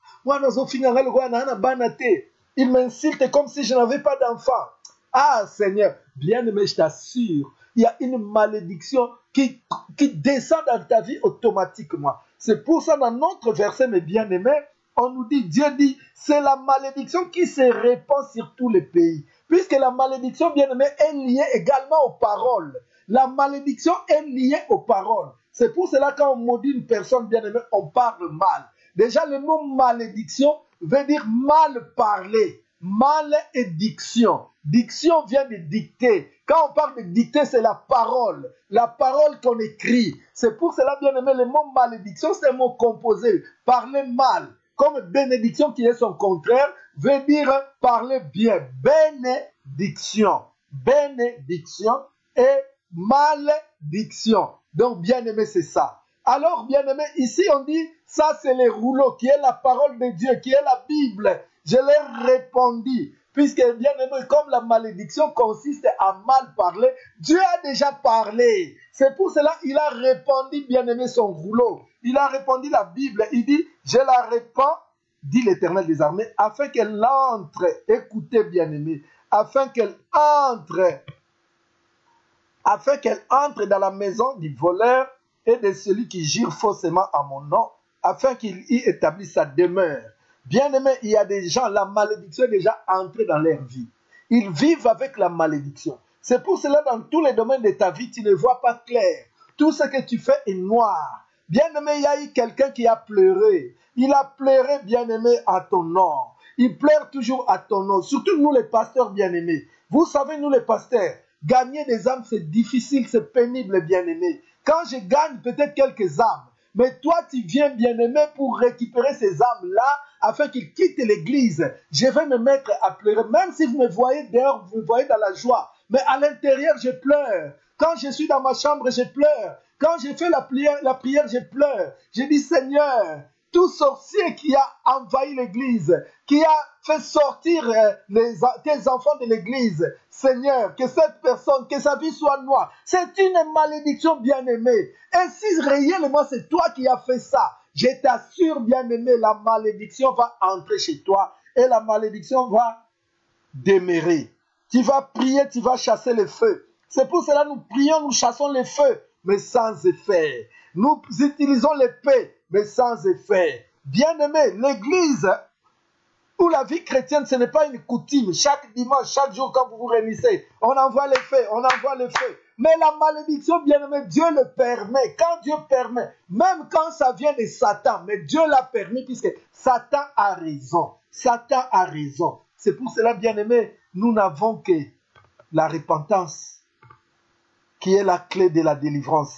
il m'insulte comme si je n'avais pas d'enfant. Ah Seigneur, bien-aimé, je t'assure, il y a une malédiction qui descend dans ta vie automatiquement. C'est pour ça dans notre verset, mes bien-aimés, on nous dit, Dieu dit, c'est la malédiction qui se répand sur tous les pays. Puisque la malédiction, bien-aimé, est liée également aux paroles. La malédiction est liée aux paroles. C'est pour cela quand on maudit une personne, bien-aimé, on parle mal. Déjà, le mot malédiction veut dire mal parler. Mal et diction. Diction vient de dicter. Quand on parle de dicter, c'est la parole qu'on écrit. C'est pour cela, bien aimé, le mot malédiction, c'est un mot composé. Parler mal. comme bénédiction qui est son contraire, veut dire parler bien. Bénédiction. Bénédiction et malédiction. Donc, bien-aimé, c'est ça. Alors, bien-aimé, ici, on dit, ça, c'est les rouleaux, qui est la parole de Dieu, qui est la Bible. Je l'ai répondu. Puisque, bien-aimé, comme la malédiction consiste à mal parler, Dieu a déjà parlé. C'est pour cela qu'il a répandu, bien-aimé, son rouleau. Il a répandu la Bible. Il dit, je la répands, dit l'Éternel des armées, afin qu'elle entre, écoutez, bien-aimé, afin qu'elle entre dans la maison du voleur et de celui qui jure faussement à mon nom, afin qu'il y établisse sa demeure. Bien-aimé, il y a des gens, la malédiction est déjà entrée dans leur vie. Ils vivent avec la malédiction. C'est pour cela, dans tous les domaines de ta vie, tu ne vois pas clair. Tout ce que tu fais est noir. Bien-aimé, il y a eu quelqu'un qui a pleuré. Il a pleuré, bien-aimé, à ton nom. Il pleure toujours à ton nom. Surtout nous, les pasteurs bien-aimés. Vous savez, nous, les pasteurs, gagner des âmes, c'est difficile, c'est pénible, bien-aimé. Quand je gagne peut-être quelques âmes, mais toi, tu viens, bien-aimé, pour récupérer ces âmes-là, afin qu'ils quittent l'église. Je vais me mettre à pleurer. Même si vous me voyez dehors, vous me voyez dans la joie. Mais à l'intérieur, je pleure. Quand je suis dans ma chambre, je pleure. Quand je fais la prière, je pleure. Je dis, Seigneur, tout sorcier qui a envahi l'église, qui a fait sortir tes enfants de l'église, Seigneur, que cette personne, que sa vie soit noire, c'est une malédiction, bien-aimée. Et si réellement c'est toi qui as fait ça, je t'assure, bien-aimé, la malédiction va entrer chez toi et la malédiction va demeurer. Tu vas prier, tu vas chasser le feu. C'est pour cela que nous prions, nous chassons le feu, mais sans effet. Nous utilisons l'épée, mais sans effet. Bien-aimé, l'église ou la vie chrétienne, ce n'est pas une coutume. Chaque dimanche, chaque jour, quand vous vous réunissez, on envoie les feux, on envoie les feux. Mais la malédiction, bien-aimé, Dieu le permet. Quand Dieu permet, même quand ça vient de Satan, mais Dieu l'a permis puisque Satan a raison. Satan a raison. C'est pour cela, bien-aimé, nous n'avons que la repentance qui est la clé de la délivrance.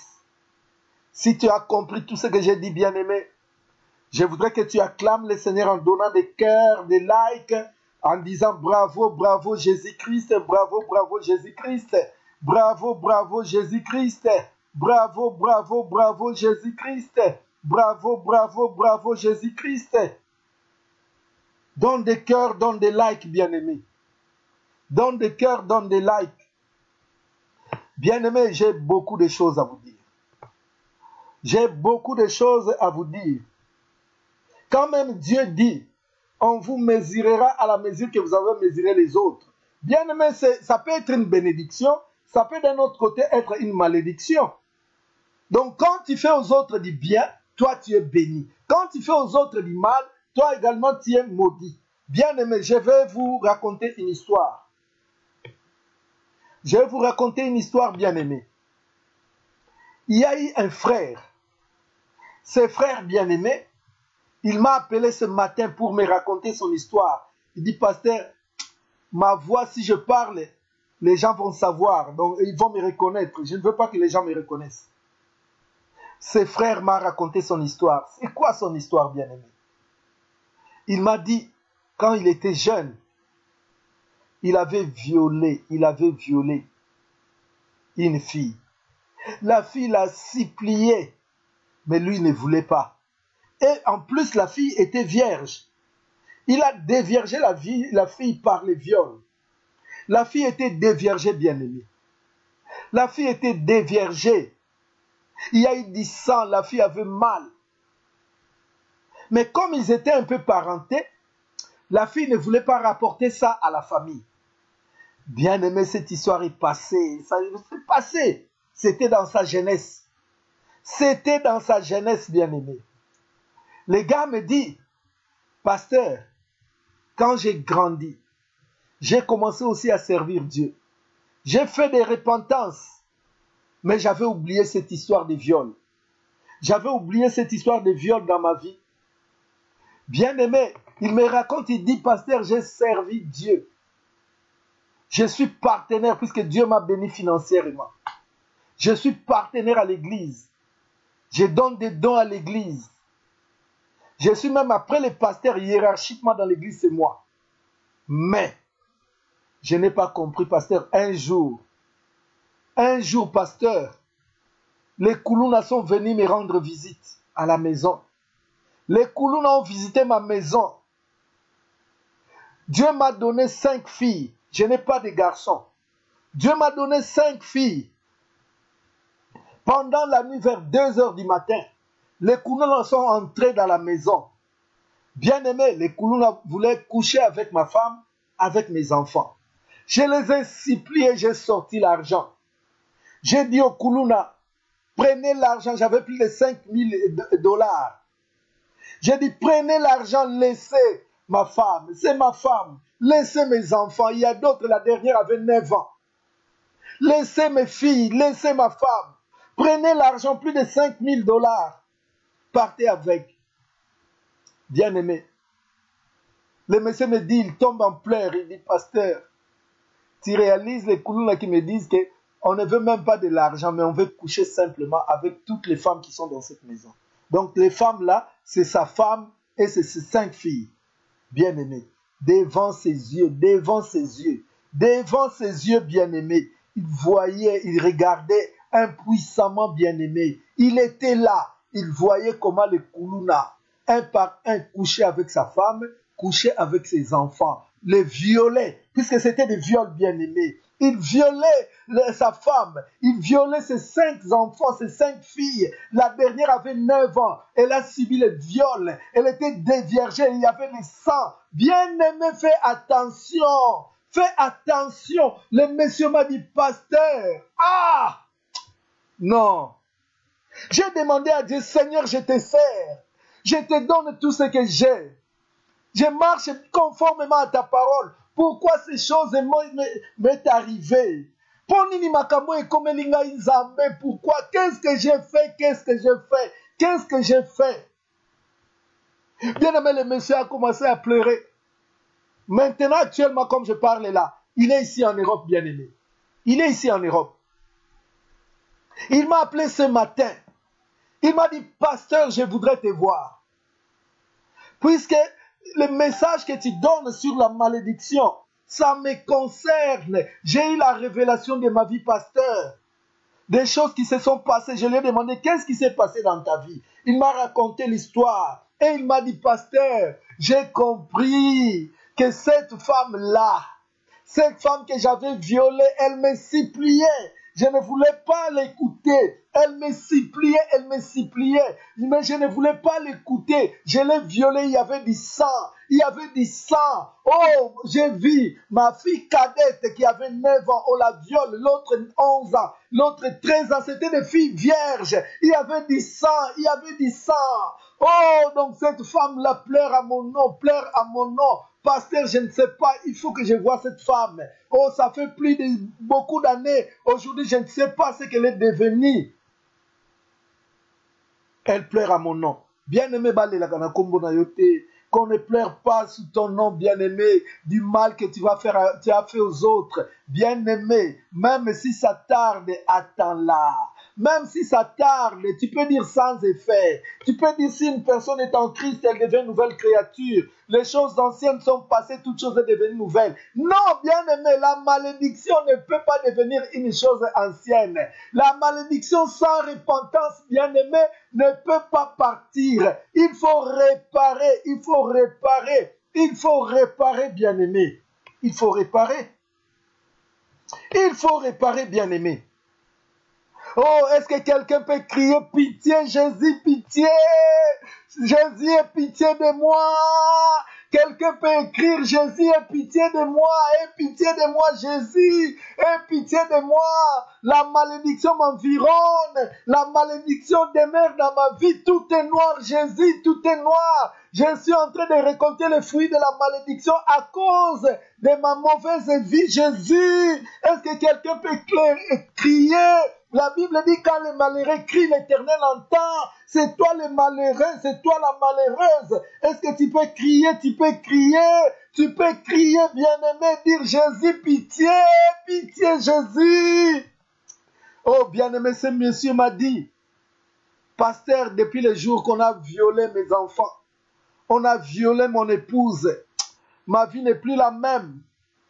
Si tu as compris tout ce que j'ai dit, bien-aimé, je voudrais que tu acclames le Seigneur en donnant des cœurs, des likes, en disant bravo, bravo Jésus-Christ, bravo, bravo Jésus-Christ, bravo, bravo Jésus-Christ, bravo, bravo, bravo Jésus-Christ, bravo, bravo, bravo Jésus-Christ. Donne des cœurs, donne des likes, bien-aimé. Donne des cœurs, donne des likes. Bien-aimé, j'ai beaucoup de choses à vous dire. J'ai beaucoup de choses à vous dire. Quand même Dieu dit, on vous mesurera à la mesure que vous avez mesuré les autres. Bien-aimé, ça peut être une bénédiction, ça peut d'un autre côté être une malédiction. Donc quand tu fais aux autres du bien, toi tu es béni. Quand tu fais aux autres du mal, toi également tu es maudit. Bien-aimé, je vais vous raconter une histoire. Je vais vous raconter une histoire, bien-aimé. Il y a eu un frère. Ce frère bien-aimé, il m'a appelé ce matin pour me raconter son histoire. Il dit, pasteur, ma voix, si je parle, les gens vont savoir, donc ils vont me reconnaître. Je ne veux pas que les gens me reconnaissent. Ce frère m'a raconté son histoire. C'est quoi son histoire, bien-aimé? Il m'a dit, quand il était jeune, il avait violé une fille. La fille l'a supplié, mais lui ne voulait pas. Et en plus, la fille était vierge. Il a déviergé la fille par le viol. La fille était déviergée, bien-aimée. La fille était déviergée. Il y a eu du sang, la fille avait mal. Mais comme ils étaient un peu parentés, la fille ne voulait pas rapporter ça à la famille. Bien-aimé, cette histoire est passée. Ça s'est passé. C'était dans sa jeunesse. C'était dans sa jeunesse, bien-aimé. Le gars me dit, pasteur, quand j'ai grandi, j'ai commencé aussi à servir Dieu. J'ai fait des repentances, mais j'avais oublié cette histoire de viol. J'avais oublié cette histoire de viol dans ma vie. Bien-aimé, il me raconte, il dit, pasteur, j'ai servi Dieu. Je suis partenaire puisque Dieu m'a béni financièrement. Je suis partenaire à l'église. Je donne des dons à l'église. Je suis même après les pasteurs, hiérarchiquement dans l'église, c'est moi. Mais, je n'ai pas compris, pasteur, un jour, pasteur, les Koulouna sont venus me rendre visite à la maison. Les Koulouna ont visité ma maison. Dieu m'a donné 5 filles. Je n'ai pas de garçons. Dieu m'a donné 5 filles. Pendant la nuit, vers 2 h du matin, les Koulouna sont entrés dans la maison. Bien aimé, les Koulouna voulaient coucher avec ma femme, avec mes enfants. Je les ai suppliés, j'ai sorti l'argent. J'ai dit aux Koulouna, prenez l'argent, j'avais plus de 5 000 $. J'ai dit, prenez l'argent, laissez ma femme, c'est ma femme. Laissez mes enfants, il y a d'autres, la dernière avait 9 ans. Laissez mes filles, laissez ma femme. Prenez l'argent, plus de 5 000 $. Partez avec. Bien aimé. Le monsieur me dit, il tombe en pleurs, il dit, pasteur, tu réalises les Koulouna qui me disent qu'on ne veut même pas de l'argent, mais on veut coucher simplement avec toutes les femmes qui sont dans cette maison. Donc les femmes là, c'est sa femme et c'est ses 5 filles. Bien aimé. Devant ses yeux, bien aimé. Il voyait, il regardait impuissamment, bien aimé. Il était là. Il voyait comment les Koulouna, un par un, couchaient avec sa femme, couchaient avec ses enfants, les violaient, puisque c'était des viols, bien aimés. Il violait sa femme, il violait ses 5 enfants, ses 5 filles. La dernière avait 9 ans, elle a subi le viol, elle était déviergée, il y avait le sang. Bien aimé, fais attention, Le monsieur m'a dit, pasteur, non. J'ai demandé à Dieu, Seigneur, je te sers, je te donne tout ce que j'ai. Je marche conformément à ta parole. Pourquoi ces choses m'est arrivées? Pourquoi? Qu'est-ce que j'ai fait? Bien aimé, le monsieur a commencé à pleurer. Maintenant, actuellement, comme je parle là, il est ici en Europe, bien aimé. Il est ici en Europe. Il m'a appelé ce matin. Il m'a dit, pasteur, je voudrais te voir. Puisque le message que tu donnes sur la malédiction, ça me concerne. J'ai eu la révélation de ma vie, pasteur. Des choses qui se sont passées. Je lui ai demandé, qu'est-ce qui s'est passé dans ta vie? Il m'a raconté l'histoire. Et il m'a dit, pasteur, j'ai compris que cette femme-là, cette femme que j'avais violée, elle me suppliait. Je ne voulais pas l'écouter. Elle me suppliait. Mais je ne voulais pas l'écouter. Je l'ai violée, il y avait du sang. Oh, j'ai vu ma fille cadette qui avait 9 ans, on la viole, l'autre 11 ans, l'autre 13 ans. C'était des filles vierges. Il y avait du sang. Oh, donc cette femme-là pleure à mon nom. Pasteur, je ne sais pas, il faut que je voie cette femme. Oh, ça fait beaucoup d'années. Aujourd'hui, je ne sais pas ce qu'elle est devenue. Elle pleure à mon nom. Bien-aimé, qu'on ne pleure pas sous ton nom, bien-aimé, du mal que tu as fait aux autres. Bien-aimé, même si ça tarde, attends-la. Même si ça tarde, tu peux dire sans effet. Tu peux dire si une personne est en Christ, elle devient une nouvelle créature. Les choses anciennes sont passées, toutes choses sont devenues nouvelles. Non, bien-aimé, la malédiction ne peut pas devenir une chose ancienne. La malédiction sans repentance, bien-aimé, ne peut pas partir. Il faut réparer, bien-aimé. Il faut réparer, bien-aimé. Oh, est-ce que quelqu'un peut crier pitié, Jésus, pitié? Jésus, aie pitié de moi. Quelqu'un peut écrire Jésus, aie pitié de moi. Aie pitié de moi, Jésus. Aie pitié de moi. La malédiction m'environne. La malédiction demeure dans ma vie. Tout est noir, Jésus, tout est noir. Je suis en train de récolter les fruits de la malédiction à cause de ma mauvaise vie, Jésus. Est-ce que quelqu'un peut crier? La Bible dit quand le malheureux crie, l'Éternel entend. C'est toi le malheureux, c'est toi la malheureuse. Est-ce que tu peux crier? Tu peux crier, bien-aimé, dire Jésus, pitié, Jésus. Oh, bien-aimé, ce monsieur m'a dit, pasteur, depuis le jour qu'on a violé mes enfants, On a violé mon épouse. Ma vie n'est plus la même.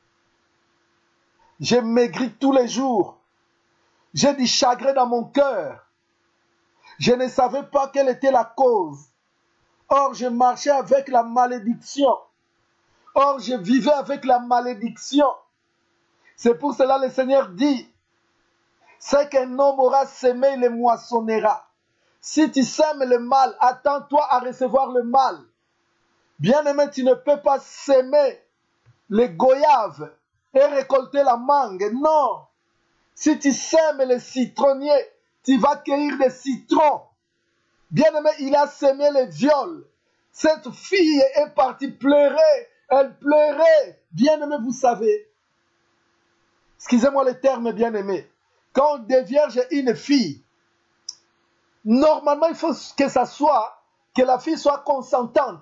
J'ai maigri tous les jours. J'ai du chagrin dans mon cœur. Je ne savais pas quelle était la cause. Or, je marchais avec la malédiction. Or, je vivais avec la malédiction. C'est pour cela que le Seigneur dit, c'est qu'un homme aura semé, il le moissonnera. Si tu sèmes le mal, attends-toi à recevoir le mal. Bien-aimé, tu ne peux pas s'aimer les goyaves et récolter la mangue. Non. Si tu sèmes les citronniers, tu vas cueillir des citrons. Bien-aimé, il a semé les viols. Cette fille est partie pleurer. Elle pleurait. Bien-aimé, vous savez. Excusez-moi le terme, bien-aimé. Quand on dévierge une fille, normalement, il faut que la fille soit consentante.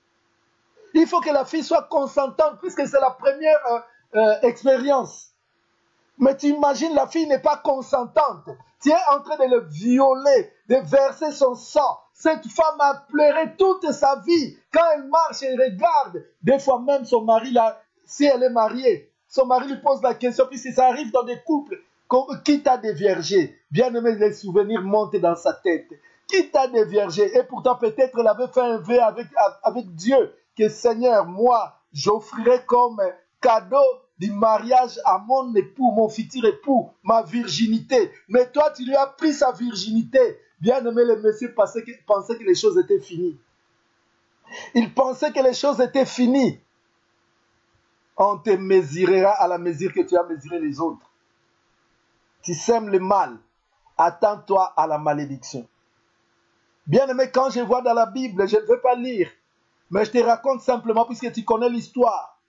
Il faut que la fille soit consentante puisque c'est la première expérience. Mais tu imagines, la fille n'est pas consentante. Tu es en train de le violer, de verser son sang. Cette femme a pleuré toute sa vie. Quand elle marche, elle regarde. Des fois même son mari, là, si elle est mariée, son mari lui pose la question, puisque ça arrive dans des couples. Qui t'a déviergé? Bien aimé, les souvenirs montent dans sa tête. Qui t'a déviergé? Et pourtant, peut-être elle avait fait un vœu avec Dieu. Que Seigneur, moi, j'offrirai comme cadeau du mariage à mon époux, mon futur époux, ma virginité. Mais toi, tu lui as pris sa virginité. Bien aimé, le monsieur pensait que les choses étaient finies. Il pensait que les choses étaient finies. On te mesurera à la mesure que tu as mesuré les autres. Tu sèmes le mal. Attends-toi à la malédiction. Bien aimé, quand je vois dans la Bible, je ne veux pas lire. Mais je te raconte simplement, puisque tu connais l'histoire.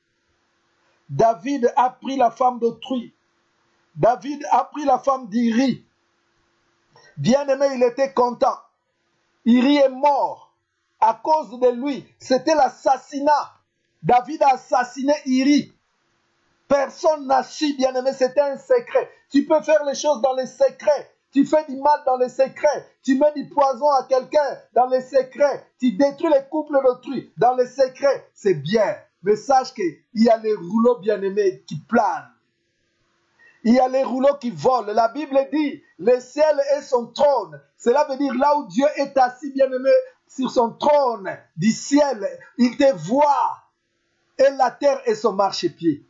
David a pris la femme d'autrui. David a pris la femme d'Iri. Bien-aimé, il était content. Iri est mort à cause de lui. C'était l'assassinat. David a assassiné Iri. Personne n'a su, bien-aimé, c'était un secret. Tu peux faire les choses dans les secrets. Tu fais du mal dans les secrets. Tu mets du poison à quelqu'un dans les secrets. Tu détruis les couples d'autrui dans les secrets. C'est bien. Mais sache qu'il y a les rouleaux, bien-aimés, qui planent. Il y a les rouleaux qui volent. La Bible dit, le ciel est son trône. Cela veut dire là où Dieu est assis, bien-aimé, sur son trône du ciel. Il te voit. Et la terre est son marchepied.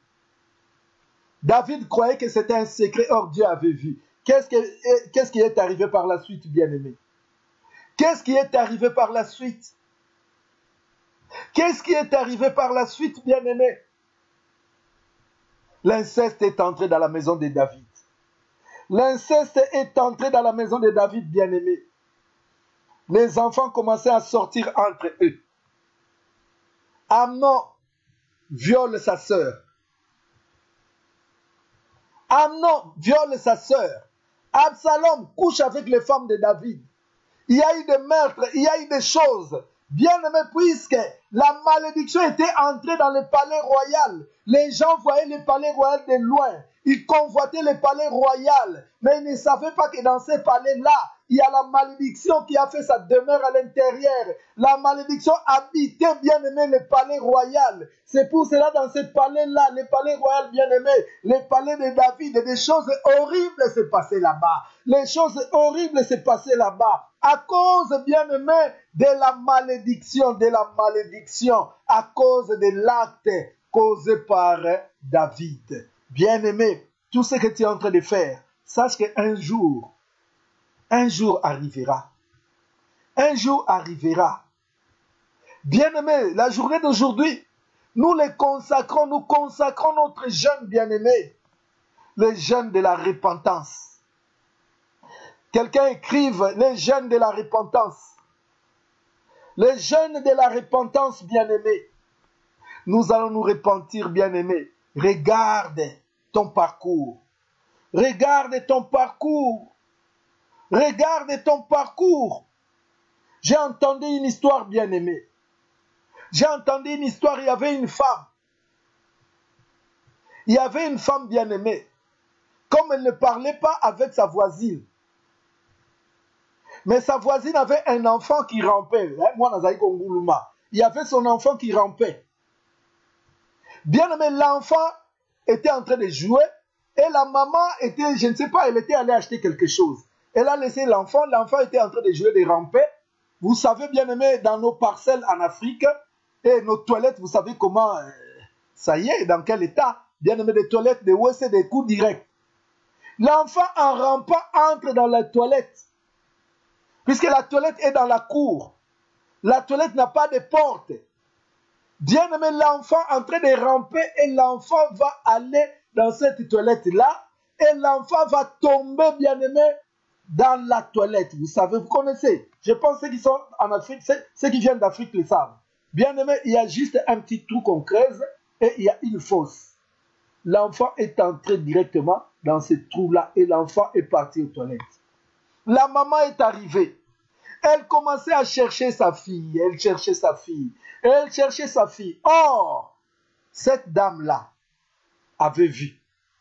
David croyait que c'était un secret. Or, Dieu avait vu. Qu'est-ce qui est arrivé par la suite, bien-aimé? Qu'est-ce qui est arrivé par la suite? Qu'est-ce qui est arrivé par la suite, bien-aimé? L'inceste est entré dans la maison de David. L'inceste est entré dans la maison de David, bien-aimé. Les enfants commençaient à sortir entre eux. Amnon viole sa sœur. Amnon viole sa sœur. Absalom couche avec les femmes de David. Il y a eu des meurtres, il y a eu des choses. Bien aimé, puisque la malédiction était entrée dans le palais royal. Les gens voyaient le palais royal de loin. Ils convoitaient le palais royal. Mais ils ne savaient pas que dans ces palais-là, il y a la malédiction qui a fait sa demeure à l'intérieur. La malédiction habitait, bien aimé, le palais royal. C'est pour cela, dans ce palais-là, le palais royal, bien aimé, le palais de David, des choses horribles se passaient là-bas. Les choses horribles se passaient là-bas. À cause, bien aimé, de la malédiction, à cause de l'acte causé par David. Bien aimé, tout ce que tu es en train de faire, sache qu'un jour arrivera. Un jour arrivera. Bien aimé, la journée d'aujourd'hui, nous consacrons notre jeûne, bien aimé, le jeûne de la repentance. Quelqu'un écrive les jeûnes de la repentance. Les jeûnes de la repentance, bien-aimé. Nous allons nous repentir, bien-aimé. Regarde ton parcours. Regarde ton parcours. Regarde ton parcours. J'ai entendu une histoire, bien-aimé. J'ai entendu une histoire, il y avait une femme. Il y avait une femme bien-aimée. Comme elle ne parlait pas avec sa voisine. Mais sa voisine avait un enfant qui rampait. Moi, Nazaï Konguluma. il y avait son enfant qui rampait. Bien aimé, l'enfant était en train de jouer et la maman était, je ne sais pas, elle était allée acheter quelque chose. Elle a laissé l'enfant était en train de jouer, de ramper. Vous savez, bien aimé, dans nos parcelles en Afrique et nos toilettes, vous savez comment, ça y est, dans quel état, bien aimé, des toilettes, des WC, des coups directs. L'enfant en rampant entre dans la toilette, puisque la toilette est dans la cour. La toilette n'a pas de porte. Bien aimé, l'enfant en train de ramper et l'enfant va aller dans cette toilette-là et l'enfant va tomber, bien aimé, dans la toilette. Vous savez, vous connaissez. Je pense que ceux qui sont en Afrique, ceux qui viennent d'Afrique le savent. Bien aimé, il y a juste un petit trou qu'on creuse et il y a une fosse. L'enfant est entré directement dans ce trou-là et l'enfant est parti aux toilettes. La maman est arrivée. Elle commençait à chercher sa fille. Elle cherchait sa fille. Elle cherchait sa fille. Or, cette dame-là avait vu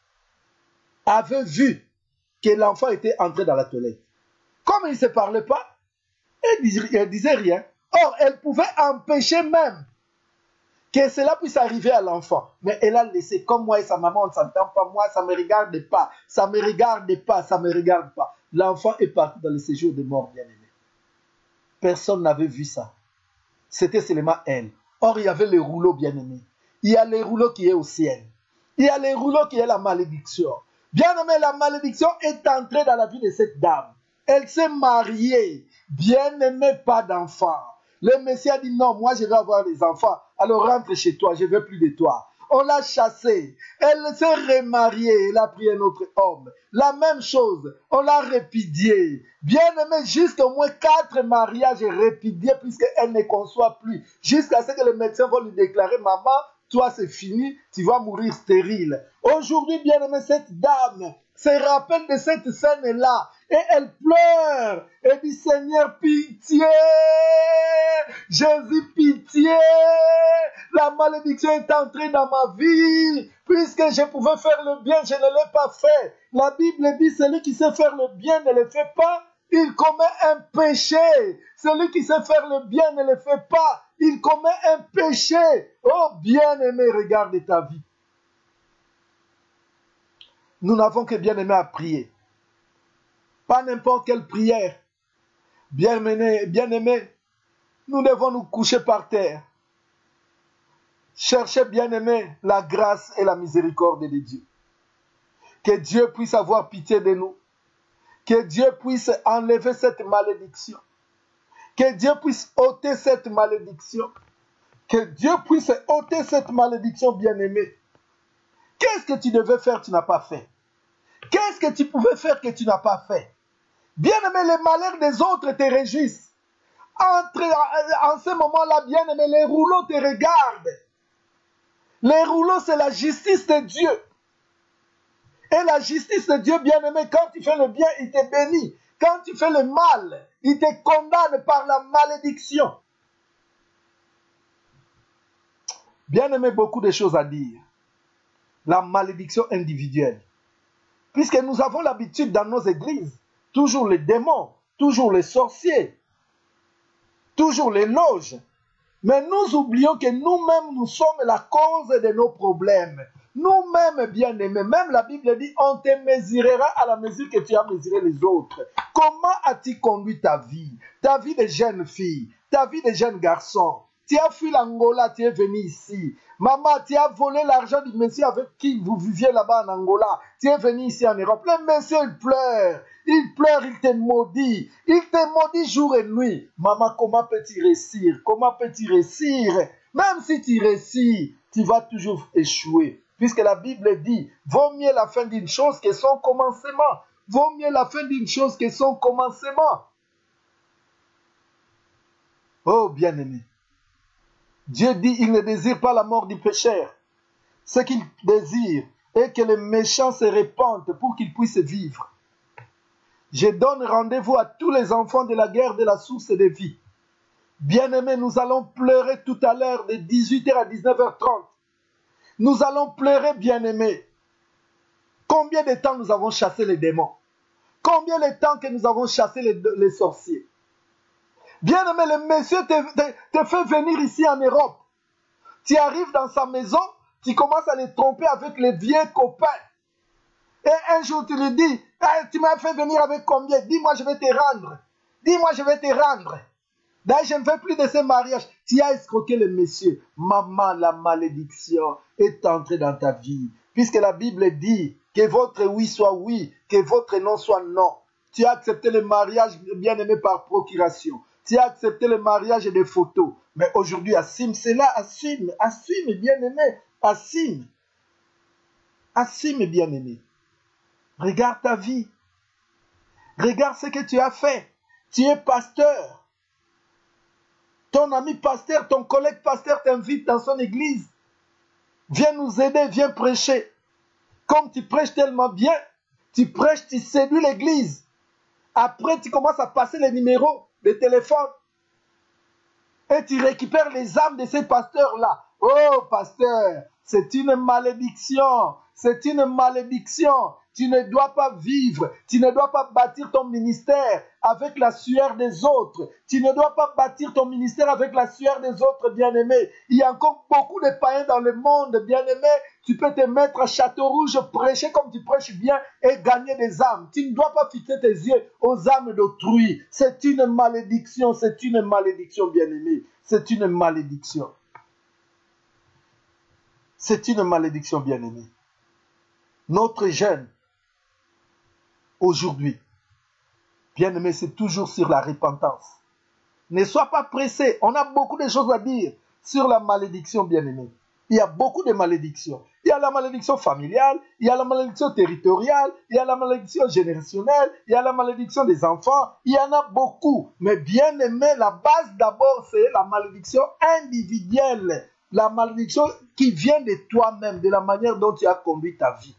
que l'enfant était entré dans la toilette. Comme il ne se parlait pas, elle disait rien. Or, elle pouvait empêcher même que cela puisse arriver à l'enfant. Mais elle a laissé, comme moi et sa maman, on ne s'entend pas, moi, ça ne me regarde pas, ça ne me regarde pas, ça ne me regarde pas. L'enfant est parti dans le séjour de mort, bien aimé. Personne n'avait vu ça. C'était seulement elle. Or, il y avait les rouleaux, bien aimé. Il y a les rouleaux qui est au ciel. Il y a les rouleaux qui est la malédiction. Bien aimé, la malédiction est entrée dans la vie de cette dame. Elle s'est mariée. Bien aimé, pas d'enfant. Le Messie a dit non, moi je vais avoir des enfants. Alors rentre chez toi, je ne veux plus de toi. On l'a chassée. Elle s'est remariée. Elle a pris un autre homme. La même chose. On l'a répudiée. Bien aimé, jusqu'à au moins 4 mariages répudiés puisqu'elle ne conçoit plus. Jusqu'à ce que le médecin va lui déclarer, maman, toi c'est fini, tu vas mourir stérile. Aujourd'hui, bien aimé, cette dame se rappelle de cette scène-là. Et elle pleure. Elle dit, Seigneur, pitié. Jésus, pitié. La malédiction est entrée dans ma vie. Puisque je pouvais faire le bien, je ne l'ai pas fait. La Bible dit, celui qui sait faire le bien ne le fait pas, il commet un péché. Celui qui sait faire le bien ne le fait pas, il commet un péché. Oh, bien-aimé, regarde ta vie. Nous n'avons que bien-aimé à prier. Pas n'importe quelle prière. Bien-aimé, nous devons nous coucher par terre. Cherchez, bien-aimé, la grâce et la miséricorde de Dieu. Que Dieu puisse avoir pitié de nous. Que Dieu puisse enlever cette malédiction. Que Dieu puisse ôter cette malédiction. Que Dieu puisse ôter cette malédiction, bien-aimé. Qu'est-ce que tu devais faire, tu n'as pas fait? Qu'est-ce que tu pouvais faire que tu n'as pas fait? Bien-aimé, les malheurs des autres te réjouissent. En ce moment-là, bien-aimé, les rouleaux te regardent. Les rouleaux, c'est la justice de Dieu. Et la justice de Dieu, bien-aimé, quand tu fais le bien, il te bénit. Quand tu fais le mal, il te condamne par la malédiction. Bien-aimé, beaucoup de choses à dire. La malédiction individuelle. Puisque nous avons l'habitude dans nos églises, toujours les démons, toujours les sorciers, toujours les loges. Mais nous oublions que nous-mêmes, nous sommes la cause de nos problèmes. Nous-mêmes, bien-aimés, même la Bible dit, on te mesurera à la mesure que tu as mesuré les autres. Comment as-tu conduit ta vie de jeune fille, ta vie de jeune garçon? Tu as fui l'Angola, tu es venu ici. Maman, tu as volé l'argent du monsieur avec qui vous viviez là-bas en Angola. Tu es venu ici en Europe. Le monsieur, il pleure. Il pleure, il te maudit. Il te maudit jour et nuit. Maman, comment peux-tu réussir? Comment peux-tu réussir? Même si tu réussis, tu vas toujours échouer. Puisque la Bible dit, vaut mieux la fin d'une chose que son commencement. Vaut mieux la fin d'une chose que son commencement. Oh, bien-aimé. Dieu dit, il ne désire pas la mort du pécheur. Ce qu'il désire est que les méchants se répandent pour qu'ils puissent vivre. Je donne rendez-vous à tous les enfants de la guerre de la source de vie. Bien-aimés, nous allons pleurer tout à l'heure de 18h à 19h30. Nous allons pleurer, bien-aimés. Combien de temps nous avons chassé les démons? Combien de temps que nous avons chassé les sorciers? Bien-aimé, le monsieur te fait venir ici en Europe. Tu arrives dans sa maison, tu commences à les tromper avec les vieux copains. Et un jour, tu lui dis, ah, tu m'as fait venir avec combien? Dis-moi, je vais te rendre. Dis-moi, je vais te rendre. D'ailleurs, je ne veux plus de ces mariages. Tu as escroqué le monsieur. Maman, la malédiction est entrée dans ta vie. Puisque la Bible dit que votre oui soit oui, que votre non soit non. Tu as accepté le mariage, bien-aimé, par procuration. Tu as accepté le mariage des photos. Mais aujourd'hui, assume cela, assume, bien-aimé, assume. Assume, bien-aimé. Regarde ta vie. Regarde ce que tu as fait. Tu es pasteur. Ton ami pasteur, ton collègue pasteur t'invite dans son église. Viens nous aider, viens prêcher. Comme tu prêches tellement bien, tu prêches, tu séduis l'église. Après, tu commences à passer les numéros de téléphone. Et tu récupères les âmes de ces pasteurs-là. Oh, pasteur, c'est une malédiction. C'est une malédiction. Tu ne dois pas vivre. Tu ne dois pas bâtir ton ministère avec la sueur des autres. Tu ne dois pas bâtir ton ministère avec la sueur des autres, bien-aimés. Il y a encore beaucoup de païens dans le monde, bien-aimés. Tu peux te mettre à Château-Rouge, prêcher comme tu prêches bien et gagner des âmes. Tu ne dois pas fixer tes yeux aux âmes d'autrui. C'est une malédiction, bien-aimés. C'est une malédiction. C'est une malédiction, bien-aimés. Notre jeune, aujourd'hui, bien-aimé, c'est toujours sur la repentance. Ne sois pas pressé. On a beaucoup de choses à dire sur la malédiction, bien-aimé. Il y a beaucoup de malédictions. Il y a la malédiction familiale, il y a la malédiction territoriale, il y a la malédiction générationnelle, il y a la malédiction des enfants. Il y en a beaucoup. Mais bien-aimé, la base d'abord, c'est la malédiction individuelle. La malédiction qui vient de toi-même, de la manière dont tu as conduit ta vie.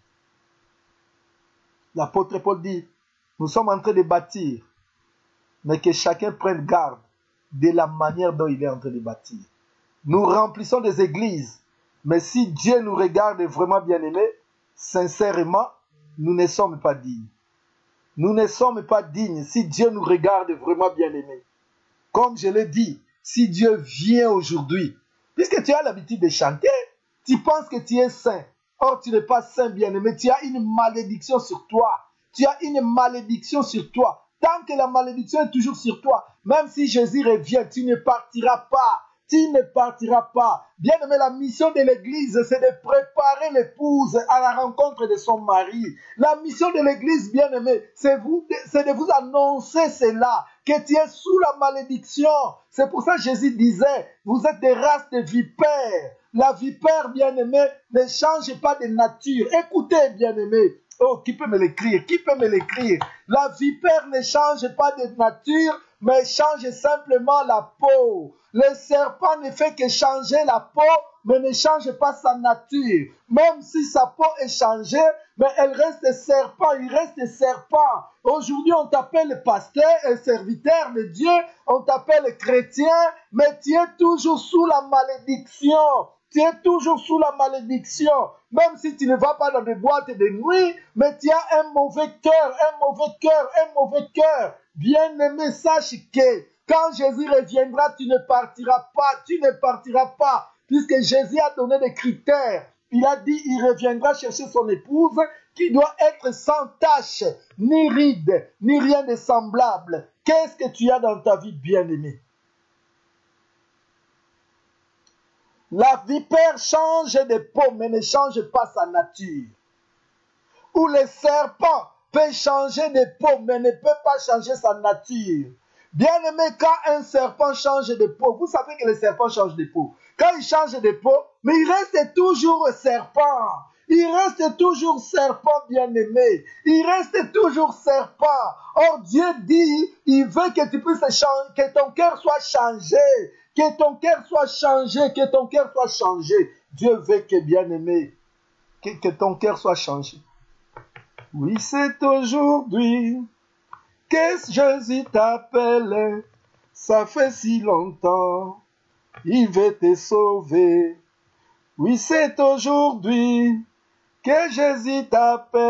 L'apôtre Paul dit, nous sommes en train de bâtir, mais que chacun prenne garde de la manière dont il est en train de bâtir. Nous remplissons des églises, mais si Dieu nous regarde vraiment bien-aimés, sincèrement, nous ne sommes pas dignes. Nous ne sommes pas dignes si Dieu nous regarde vraiment bien-aimés. Comme je l'ai dit, si Dieu vient aujourd'hui, puisque tu as l'habitude de chanter, tu penses que tu es saint. Or, tu n'es pas saint, bien-aimé. Tu as une malédiction sur toi. Tu as une malédiction sur toi. Tant que la malédiction est toujours sur toi, même si Jésus revient, tu ne partiras pas. Tu ne partiras pas. Bien-aimé, la mission de l'église, c'est de préparer l'épouse à la rencontre de son mari. La mission de l'église, bien-aimé, c'est de vous annoncer cela, que tu es sous la malédiction. C'est pour ça que Jésus disait, vous êtes des races de vipères. La vipère, bien-aimé, ne change pas de nature. Écoutez, bien-aimé. Oh, qui peut me l'écrire? Qui peut me l'écrire? La vipère ne change pas de nature, mais change simplement la peau. Le serpent ne fait que changer la peau, mais ne change pas sa nature. Même si sa peau est changée, mais elle reste serpent, il reste serpent. Aujourd'hui, on t'appelle pasteur et serviteur de Dieu, on t'appelle chrétien, mais tu es toujours sous la malédiction. Tu es toujours sous la malédiction. Même si tu ne vas pas dans des boîtes de nuit, mais tu as un mauvais cœur, un mauvais cœur, un mauvais cœur. Bien-aimé, sache que quand Jésus reviendra, tu ne partiras pas, puisque Jésus a donné des critères. Il a dit, il reviendra chercher son épouse qui doit être sans tache, ni ride, ni rien de semblable. Qu'est-ce que tu as dans ta vie, bien-aimé? La vipère change de peau, mais ne change pas sa nature. Ou le serpent peut changer de peau, mais ne peut pas changer sa nature. Bien-aimé, quand un serpent change de peau, vous savez que le serpent change de peau. Quand il change de peau, mais il reste toujours serpent. Il reste toujours serpent, bien-aimé. Il reste toujours serpent. Or, Dieu dit, il veut que tu puisses changer, que ton cœur soit changé. Que ton cœur soit changé, que ton cœur soit changé. Dieu veut que, bien-aimé, que ton cœur soit changé. Oui, c'est aujourd'hui que Jésus t'appelle. Ça fait si longtemps, il veut te sauver. Oui, c'est aujourd'hui que Jésus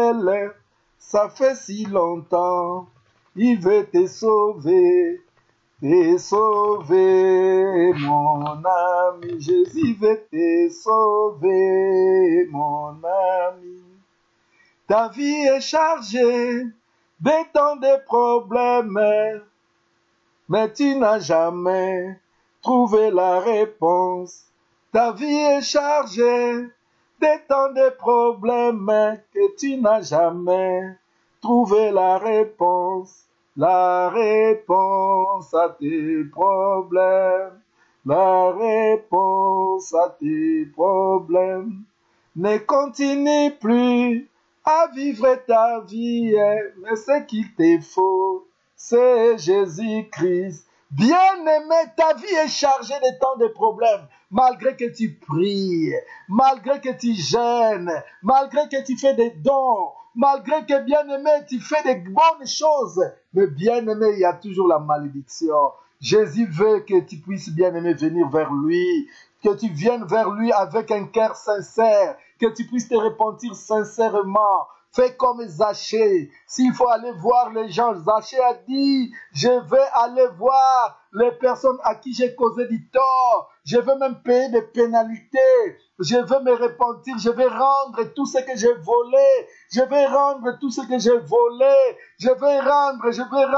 t'appelle. Ça fait si longtemps, il veut te sauver. te sauver, mon ami. Jésus veut te sauver, mon ami. Ta vie est chargée de tant de problèmes, mais tu n'as jamais trouvé la réponse. Ta vie est chargée de tant de problèmes que tu n'as jamais trouvé la réponse. La réponse à tes problèmes. La réponse à tes problèmes. Ne continue plus à vivre ta vie, mais ce qu'il te faut, c'est Jésus-Christ. Bien-aimé, ta vie est chargée de tant de problèmes. Malgré que tu pries, malgré que tu jeûnes, malgré que tu fais des dons, malgré que, bien-aimé, tu fais des bonnes choses. Mais bien-aimé, il y a toujours la malédiction. Jésus veut que tu puisses, bien-aimé, venir vers lui, que tu viennes vers lui avec un cœur sincère, que tu puisses te repentir sincèrement. Fais comme Zachée. S'il faut aller voir les gens, Zachée a dit, je vais aller voir les personnes à qui j'ai causé du tort. Je veux même payer des pénalités. Je veux me repentir. Je vais rendre tout ce que j'ai volé. Je vais rendre tout ce que j'ai volé. Je vais rendre.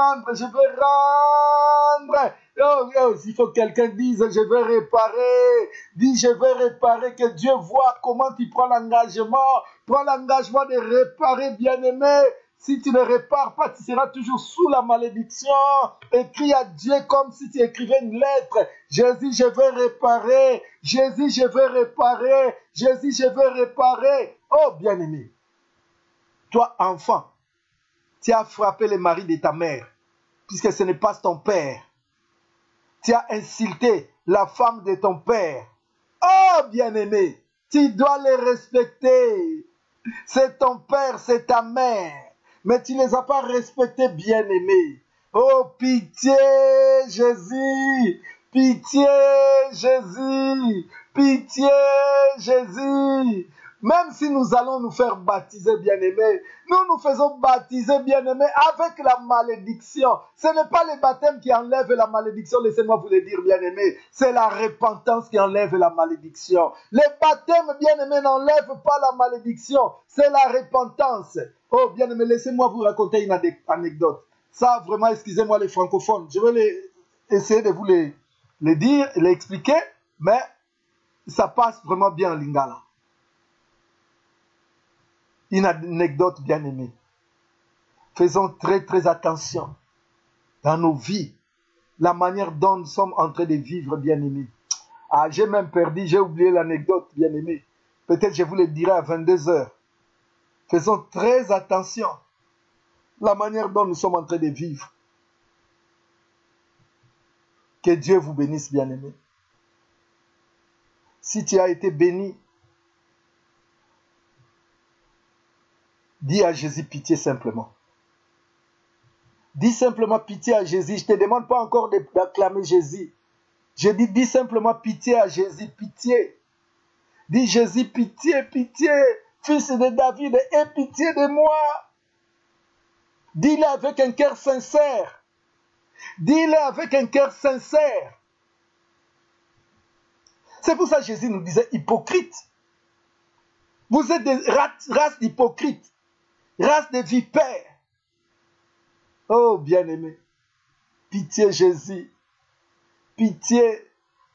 Il faut que quelqu'un dise, je vais réparer. Dis, je vais réparer. Que Dieu voit comment tu prends l'engagement. Prends l'engagement de réparer, bien-aimé. Si tu ne répares pas, tu seras toujours sous la malédiction. Écris à Dieu comme si tu écrivais une lettre. Jésus, je veux réparer. Jésus, je veux réparer. Jésus, je veux réparer. Oh, bien-aimé, toi, enfant, tu as frappé le mari de ta mère, puisque ce n'est pas ton père. Tu as insulté la femme de ton père. Oh, bien-aimé, tu dois les respecter. C'est ton père, c'est ta mère. Mais tu ne les as pas respectés, bien-aimés. Oh, pitié, Jésus. Pitié, Jésus. Pitié, Jésus. Même si nous allons nous faire baptiser, bien-aimés, nous faisons baptiser, bien-aimés, avec la malédiction. Ce n'est pas le baptême qui enlève la malédiction, laissez-moi vous le dire, bien-aimés. C'est la repentance qui enlève la malédiction. Le baptême, bien-aimés, n'enlève pas la malédiction. C'est la repentance. Oh, bien-aimés, laissez-moi vous raconter une anecdote. Ça, vraiment, excusez-moi les francophones. Je vais essayer de vous les dire, les expliquer, mais ça passe vraiment bien en lingala. Une anecdote bien aimée. Faisons très très attention dans nos vies, la manière dont nous sommes en train de vivre, bien aimés. Ah, j'ai même perdu, j'ai oublié l'anecdote, bien aimé. Peut-être je vous le dirai à 22h. Faisons très attention la manière dont nous sommes en train de vivre. Que Dieu vous bénisse, bien aimé. Si tu as été béni, dis à Jésus pitié simplement. Dis simplement pitié à Jésus. Je ne te demande pas encore d'acclamer Jésus. Je dis simplement pitié à Jésus, pitié. Dis Jésus, pitié, pitié, fils de David, aie pitié de moi. Dis-le avec un cœur sincère. Dis-le avec un cœur sincère. C'est pour ça que Jésus nous disait hypocrite. Vous êtes des races d'hypocrites. Race de vipères. Oh, bien-aimé. Pitié, Jésus. Pitié.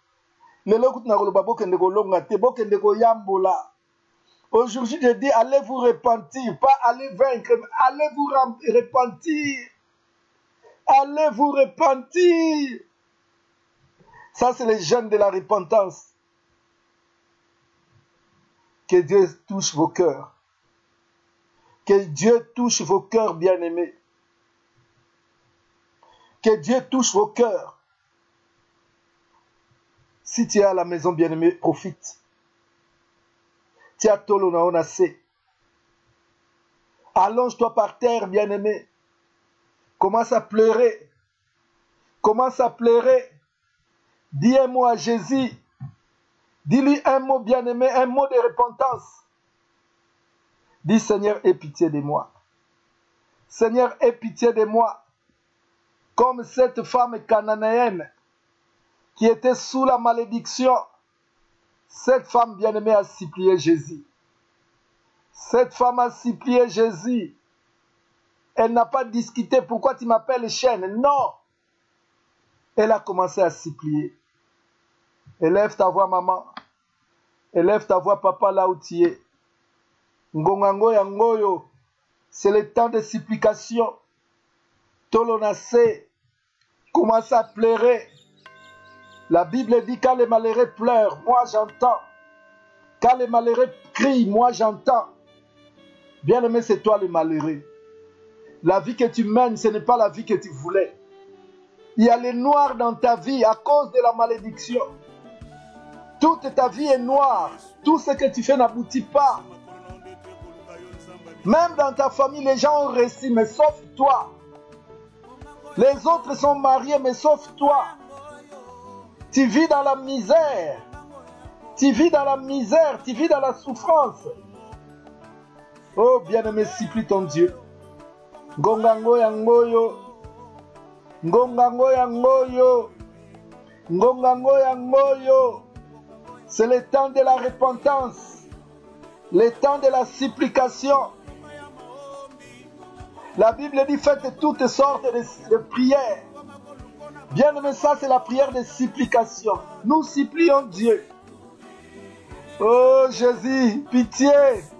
Aujourd'hui, je dis, allez vous repentir. Pas allez vaincre, mais allez vous repentir. Allez vous repentir. Ça, c'est les jeunes de la repentance. Que Dieu touche vos cœurs. Que Dieu touche vos cœurs, bien-aimés. Que Dieu touche vos cœurs. Si tu es à la maison, bien-aimé, profite. Tu as tolo na onase. Allonge-toi par terre, bien-aimé. Commence à pleurer. Commence à pleurer. Dis un mot à Jésus. Dis-lui un mot, bien-aimé, un mot de repentance. Dis, Seigneur, aie pitié de moi. Seigneur, aie pitié de moi. comme cette femme cananéenne qui était sous la malédiction. Cette femme bien-aimée a supplié Jésus. Cette femme a supplié Jésus. Elle n'a pas discuté pourquoi tu m'appelles chaîne. Non. Elle a commencé à supplier. Élève ta voix, maman. Élève ta voix, papa, là où tu es. Ngongango yangoyo. C'est le temps de supplication. Tolonacé. Commence à pleurer. La Bible dit quand les malheureux pleurent, moi j'entends. Quand les malheureux crient, moi j'entends. Bien-aimé, c'est toi le malheureux. La vie que tu mènes, ce n'est pas la vie que tu voulais. Il y a les noirs dans ta vie à cause de la malédiction. Toute ta vie est noire. Tout ce que tu fais n'aboutit pas. Même dans ta famille, les gens ont réussi, mais sauf toi. Les autres sont mariés, mais sauf toi. Tu vis dans la misère. Tu vis dans la misère. Tu vis dans la souffrance. Oh, bien-aimé, supplie ton Dieu. Ngongango yangoyo. Ngongango yangoyo. Ngongango yangoyo. C'est le temps de la repentance. Le temps de la supplication. La Bible dit faites toutes sortes de prières. Bien-aimé, ça c'est la prière de supplication. Nous supplions Dieu. Oh Jésus, pitié.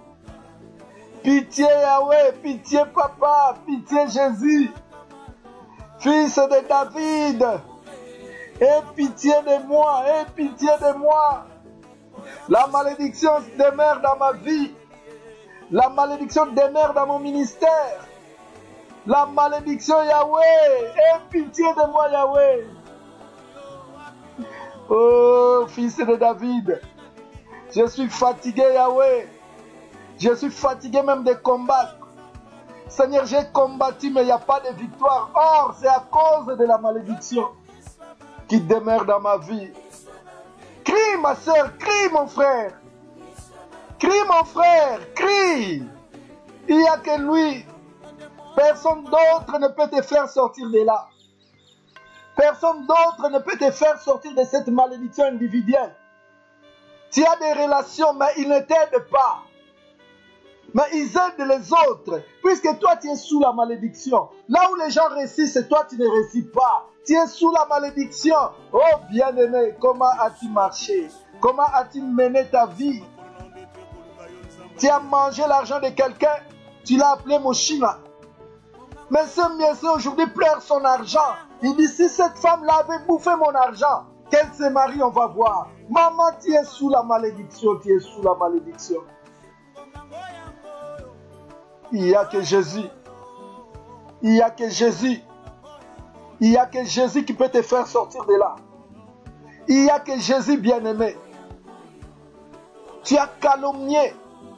Pitié Yahweh, pitié Papa, pitié Jésus. Fils de David. Aie pitié de moi, aie pitié de moi. La malédiction demeure dans ma vie. La malédiction demeure dans mon ministère. La malédiction Yahweh, aie pitié de moi Yahweh. Oh fils de David, je suis fatigué Yahweh. Je suis fatigué même de combattre. Seigneur, j'ai combattu mais il n'y a pas de victoire. Or, c'est à cause de la malédiction qui demeure dans ma vie. Crie ma soeur, crie mon frère. Crie mon frère, crie. Il n'y a que lui. Personne d'autre ne peut te faire sortir de là. Personne d'autre ne peut te faire sortir de cette malédiction individuelle. Tu as des relations, mais ils ne t'aident pas. Mais ils aident les autres. Puisque toi, tu es sous la malédiction. Là où les gens réussissent, et toi, tu ne réussis pas. Tu es sous la malédiction. Oh, bien-aimé, comment as-tu marché? Comment as-tu mené ta vie? Tu as mangé l'argent de quelqu'un, tu l'as appelé Moshina. Mais ce monsieur aujourd'hui pleure son argent. Il dit, si cette femme-là avait bouffé mon argent, qu'elle se marie, on va voir. Maman, tu es sous la malédiction, tu es sous la malédiction. Il n'y a que Jésus. Il n'y a que Jésus. Il n'y a que Jésus qui peut te faire sortir de là. Il n'y a que Jésus bien-aimé. Tu as calomnié.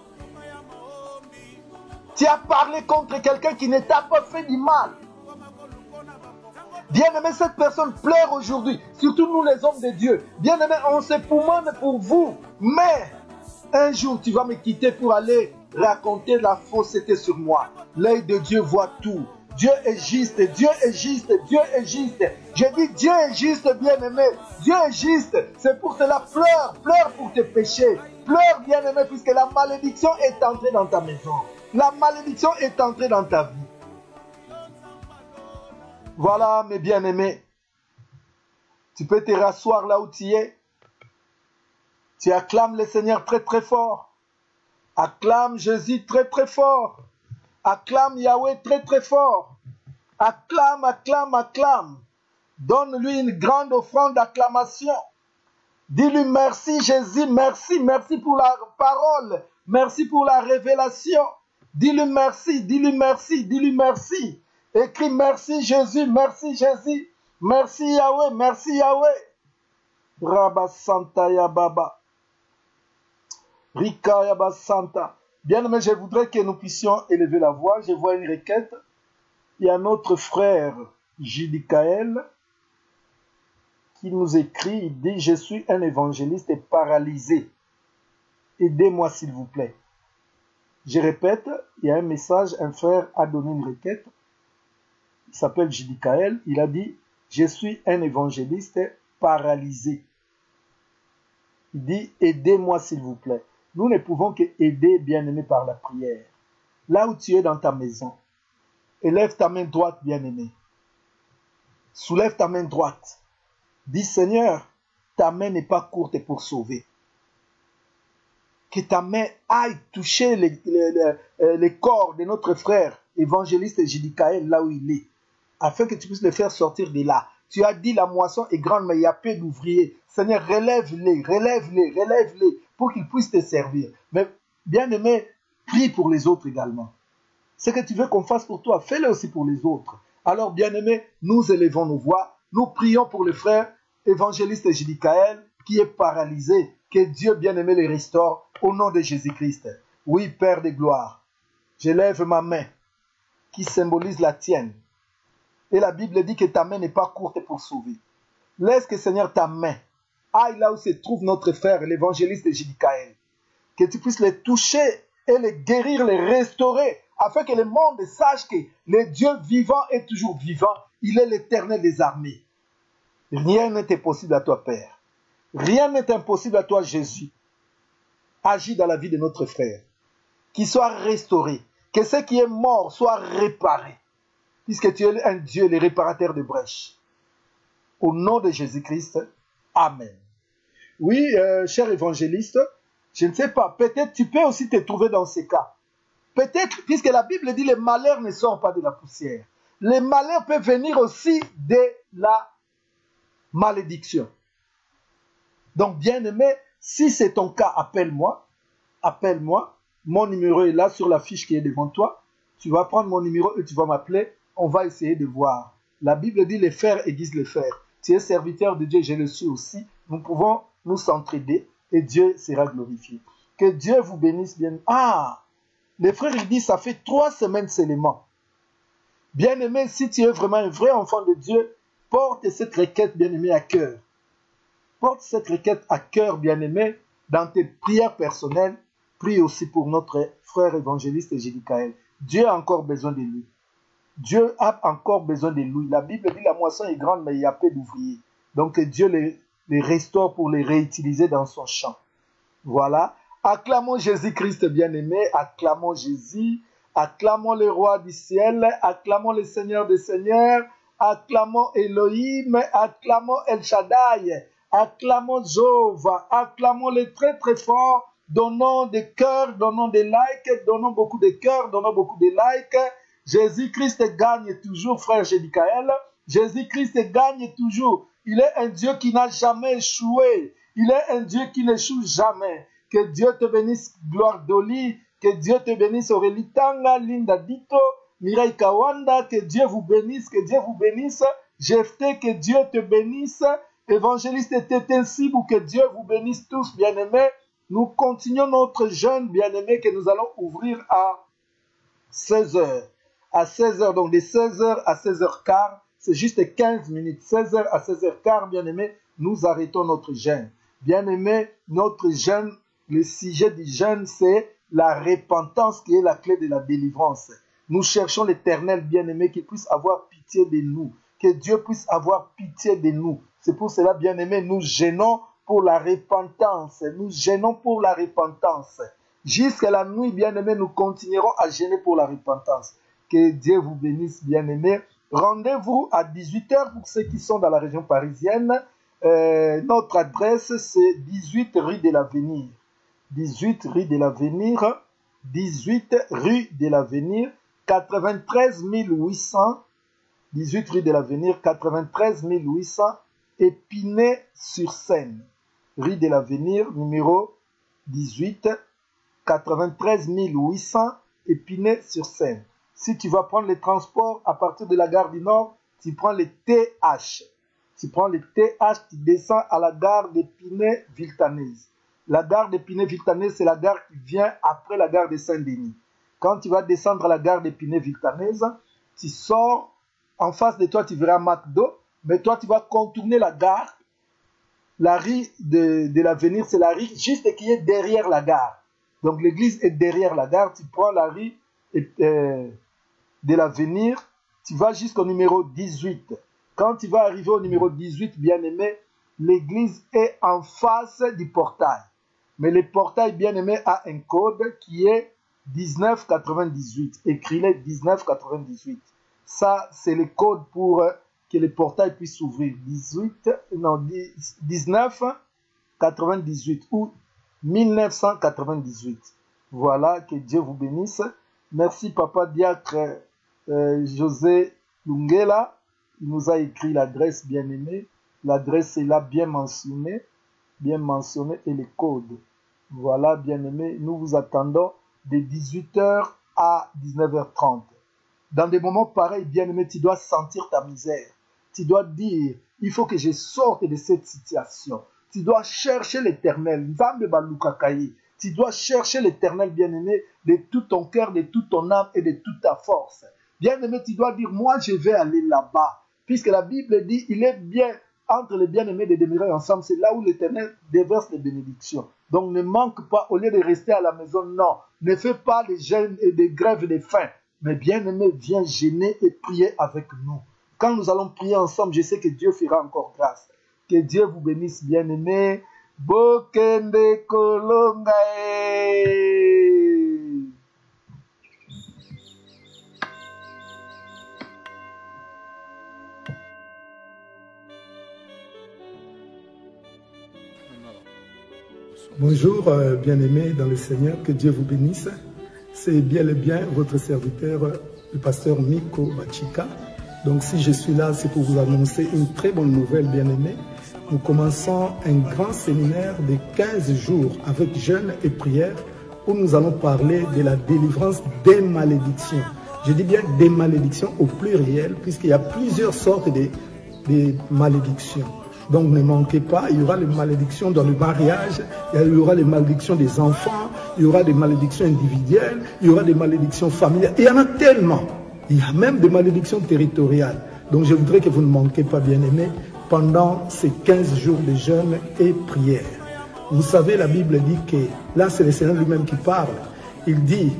Tu as parlé contre quelqu'un qui ne t'a pas fait du mal. Bien-aimé, cette personne pleure aujourd'hui. Surtout nous les hommes de Dieu. Bien-aimé, on se poumonne pour vous. Mais un jour, tu vas me quitter pour aller raconter la fausseté sur moi. L'œil de Dieu voit tout. Dieu est juste, Dieu est juste, Dieu est juste. Je dis Dieu est juste, bien-aimé. Dieu est juste. C'est pour cela, pleure, pleure pour tes péchés. Pleure, bien-aimé, puisque la malédiction est entrée dans ta maison. La malédiction est entrée dans ta vie. Voilà, mes bien-aimés. Tu peux te rasseoir là où tu es. Tu acclames le Seigneur très très fort. Acclame Jésus très très fort. Acclame Yahweh très très fort. Acclame, acclame, acclame. Donne-lui une grande offrande d'acclamation. Dis-lui merci Jésus, merci, merci pour la parole. Merci pour la révélation. Dis-lui merci, dis-lui merci, dis-lui merci. Écris merci Jésus, merci Jésus. Merci Yahweh, merci Yahweh. Rabba Santa Yababa. Rika Yaba Santa. Bien aimé, je voudrais que nous puissions élever la voix. Je vois une requête. Il y a notre frère Judikaël qui nous écrit, il dit, je suis un évangéliste paralysé. Aidez-moi s'il vous plaît. Je répète, il y a un message, un frère a donné une requête. il s'appelle Jidicaël, il a dit, je suis un évangéliste paralysé. Il dit, aidez-moi s'il vous plaît. Nous ne pouvons qu'aider, bien-aimé, par la prière. Là où tu es dans ta maison, élève ta main droite, bien-aimé. Soulève ta main droite. Dis, Seigneur, ta main n'est pas courte pour sauver. Que ta main aille toucher les corps de notre frère, évangéliste Jidicaël, là où il est, afin que tu puisses le faire sortir de là. Tu as dit, la moisson est grande, mais il y a peu d'ouvriers. Seigneur, relève-les, relève-les, relève-les, pour qu'ils puissent te servir. Mais, bien-aimé, prie pour les autres également. Ce que tu veux qu'on fasse pour toi, fais-le aussi pour les autres. Alors, bien-aimé, nous élevons nos voix, nous prions pour le frère évangéliste Jidicaël, qui est paralysé. Que Dieu, bien-aimé, les restaure au nom de Jésus-Christ. Oui, Père de gloire, je lève ma main qui symbolise la tienne. Et la Bible dit que ta main n'est pas courte pour sauver. Laisse que, Seigneur, ta main aille là où se trouve notre frère, l'évangéliste Jidicaël. Que tu puisses les toucher et les guérir, les restaurer, afin que le monde sache que le Dieu vivant est toujours vivant. Il est l'Éternel des armées. Rien n'est impossible à toi, Père. Rien n'est impossible à toi, Jésus. Agis dans la vie de notre frère. Qu'il soit restauré. Que ce qui est mort soit réparé. Puisque tu es un Dieu, le réparateur de brèches. Au nom de Jésus-Christ, Amen. Oui, cher évangéliste, je ne sais pas, peut-être tu peux aussi te trouver dans ces cas. Peut-être, puisque la Bible dit, les malheurs ne sortent pas de la poussière. Les malheurs peuvent venir aussi de la malédiction. Donc, bien-aimé, si c'est ton cas, appelle-moi. Appelle-moi. Mon numéro est là sur la fiche qui est devant toi. Tu vas prendre mon numéro et tu vas m'appeler. On va essayer de voir. La Bible dit, les fers aiguisent les fers. Tu es serviteur de Dieu, je le suis aussi. Nous pouvons nous s'entraider et Dieu sera glorifié. Que Dieu vous bénisse bien. Ah, les frères, ils disent, ça fait 3 semaines seulement. Bien-aimé, si tu es vraiment un vrai enfant de Dieu, porte cette requête, bien-aimé, à cœur. Porte cette requête à cœur, bien-aimé, dans tes prières personnelles. Prie aussi pour notre frère évangéliste Jidicaël. Dieu a encore besoin de lui. Dieu a encore besoin de lui. La Bible dit la moisson est grande, mais il y a peu d'ouvriers. Donc Dieu les restaure pour les réutiliser dans son champ. Voilà. Acclamons Jésus-Christ bien-aimé. Acclamons Jésus. Acclamons le roi du ciel. Acclamons le Seigneur des seigneurs. Acclamons Elohim. Acclamons El Shaddai. Acclamons Jéhovah. Acclamons le très très fort. Donnons des cœurs, donnons des likes, donnons beaucoup de cœurs, donnons beaucoup de likes. Jésus-Christ gagne toujours, frère Jidicaël. Jésus-Christ gagne toujours. Il est un Dieu qui n'a jamais échoué. Il est un Dieu qui n'échoue jamais. Que Dieu te bénisse, Gloire Doli. Que Dieu te bénisse, Aurélie Tanga, Linda Dito, Mireille Kawanda. Que Dieu vous bénisse, que Dieu vous bénisse. Jephté, que Dieu te bénisse. Évangéliste Tétin Sibou, que Dieu vous bénisse tous, bien-aimés. Nous continuons notre jeûne, bien-aimé, que nous allons ouvrir à 16h. À 16h, donc de 16h à 16h15, c'est juste 15 minutes. 16h à 16h15, bien-aimé, nous arrêtons notre jeûne. Bien-aimé, notre jeûne, le sujet du jeûne, c'est la repentance qui est la clé de la délivrance. Nous cherchons l'Éternel, bien-aimé, qui puisse avoir pitié de nous. Que Dieu puisse avoir pitié de nous. C'est pour cela, bien-aimé, nous jeûnons pour la repentance. Nous jeûnons pour la repentance. Jusqu'à la nuit, bien-aimés, nous continuerons à jeûner pour la repentance. Que Dieu vous bénisse, bien-aimés. Rendez-vous à 18h pour ceux qui sont dans la région parisienne. Notre adresse, c'est 18 rue de l'Avenir. 18 rue de l'Avenir. 18 rue de l'Avenir. 93 800. 18 rue de l'Avenir. 93 800. Épinay-sur-Seine. Rue de l'Avenir, numéro 18, 93 800, Épinay-sur-Seine. Si tu vas prendre les transports à partir de la gare du Nord, tu prends les TH. Tu prends les TH, tu descends à la gare d'Épinay-Villetaneuse. La gare d'Épinay-Villetaneuse, c'est la gare qui vient après la gare de Saint-Denis. Quand tu vas descendre à la gare d'Épinay-Villetaneuse, tu sors, en face de toi, tu verras McDo, mais toi, tu vas contourner la gare. La rue de l'Avenir, c'est la rue juste qui est derrière la gare. Donc l'église est derrière la gare. Tu prends la rue de l'Avenir tu vas jusqu'au numéro 18. Quand tu vas arriver au numéro 18, bien-aimé, l'église est en face du portail. Mais le portail, bien-aimé, a un code qui est 1998. Écris-le 1998. Ça, c'est le code pour que le portail puisse s'ouvrir. 1998 ou 1998. Voilà, que Dieu vous bénisse. Merci, Papa Diacre José Lungela. Il nous a écrit l'adresse, bien-aimé. L'adresse est là, bien mentionnée, et le code. Voilà, bien-aimé, nous vous attendons de 18h à 19h30. Dans des moments pareils, bien-aimé, tu dois sentir ta misère. Tu dois dire, il faut que je sorte de cette situation. Tu dois chercher l'Éternel. Tu dois chercher l'Éternel, bien-aimé, de tout ton cœur, de toute ton âme et de toute ta force. Bien-aimé, tu dois dire, moi je vais aller là-bas. Puisque la Bible dit, il est bien entre les bien-aimés de demeurer ensemble. C'est là où l'Éternel déverse les bénédictions. Donc ne manque pas, au lieu de rester à la maison, non. Ne fais pas des jeûnes et des grèves de faim. Mais bien-aimé, viens gêner et prier avec nous. Quand nous allons prier ensemble, je sais que Dieu fera encore grâce. Que Dieu vous bénisse, bien-aimé. Bokende kolongae. Bonjour, bien-aimés dans le Seigneur, que Dieu vous bénisse. C'est bien et bien votre serviteur, le pasteur Miko Bachika. Donc si je suis là, c'est pour vous annoncer une très bonne nouvelle, bien-aimés. Nous commençons un grand séminaire de 15 jours avec jeûne et prière où nous allons parler de la délivrance des malédictions. Je dis bien des malédictions au pluriel puisqu'il y a plusieurs sortes de malédictions. Donc ne manquez pas, il y aura les malédictions dans le mariage, il y aura les malédictions des enfants, il y aura des malédictions individuelles, il y aura des malédictions familiales. Il y en a tellement. Il y a même des malédictions territoriales. Donc je voudrais que vous ne manquez pas, bien-aimés, pendant ces 15 jours de jeûne et prière. Vous savez, la Bible dit que, là c'est le Seigneur lui-même qui parle, il dit,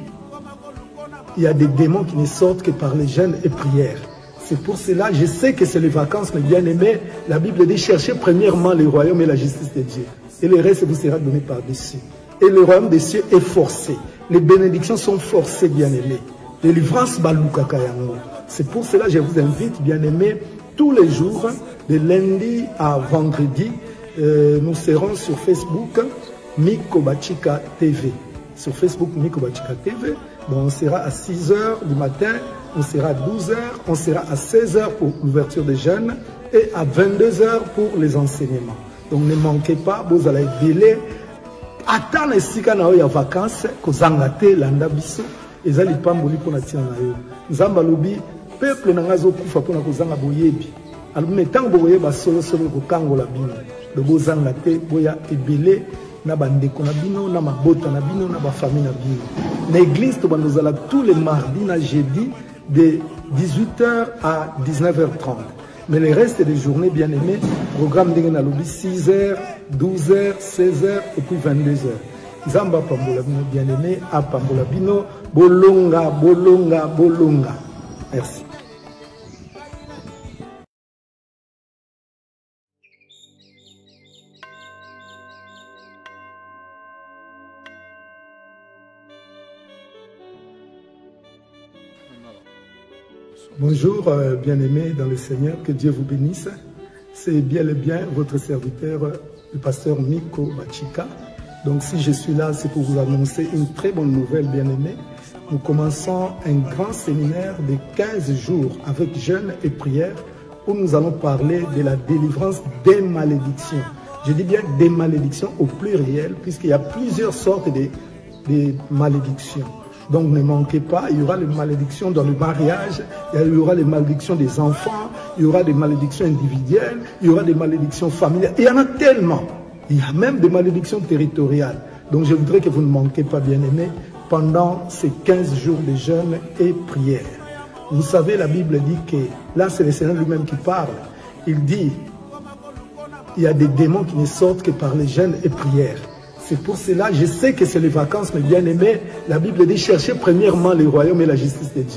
il y a des démons qui ne sortent que par les jeûnes et prières. C'est pour cela, je sais que c'est les vacances, mais bien aimé, la Bible dit cherchez premièrement le royaume et la justice de Dieu. Et le reste vous sera donné par-dessus. Et le royaume des cieux est forcé. Les bénédictions sont forcées, bien aimés. Délivrance balukakayango. C'est pour cela que je vous invite, bien aimés, tous les jours, de lundi à vendredi, nous serons sur Facebook, Miko Bachika TV. Sur Facebook, Miko Bachika TV. Bon, on sera à 6 h du matin. On sera à 12 h, on sera à 16 h pour l'ouverture des jeunes et à 22 h pour les enseignements. Donc ne manquez pas, vous allez délai. Attends les sika na ya vacances, kozangate landa biso, ezali pamboli pona tia na yo. Nzamba lobi peuple na ngazo kufa pona kozanga boyebi. Alors metango boyeba solo solo ko kangola bino. De bozangate boya ebele na bandeko na bino na mabota na bino na ba famille na bino. L'église to bandozala tous les mardis na jeudi de 18 h à 19 h 30. Mais le reste des journées, bien aimés, programme de Nalobi 6 h, 12 h, 16 h et puis 22 h. Zamba Pambola Bino, bien aimé, à Pambola Bino, Bolonga, Bolonga, Bolonga. Merci. Bonjour, bien-aimés dans le Seigneur, que Dieu vous bénisse. C'est bien et bien votre serviteur, le pasteur Miko Bachika. Donc si je suis là, c'est pour vous annoncer une très bonne nouvelle, bien-aimés. Nous commençons un grand séminaire de 15 jours avec jeûne et prière où nous allons parler de la délivrance des malédictions. Je dis bien des malédictions au pluriel puisqu'il y a plusieurs sortes de malédictions. Donc ne manquez pas, il y aura les malédictions dans le mariage, il y aura les malédictions des enfants, il y aura des malédictions individuelles, il y aura des malédictions familiales. Il y en a tellement. Il y a même des malédictions territoriales. Donc je voudrais que vous ne manquez pas, bien-aimés, pendant ces 15 jours de jeûne et prière. Vous savez, la Bible dit que, là c'est le Seigneur lui-même qui parle, il dit, il y a des démons qui ne sortent que par les jeûnes et prières. C'est pour cela, je sais que c'est les vacances, mais bien aimés, la Bible dit cherchez premièrement le royaume et la justice de Dieu.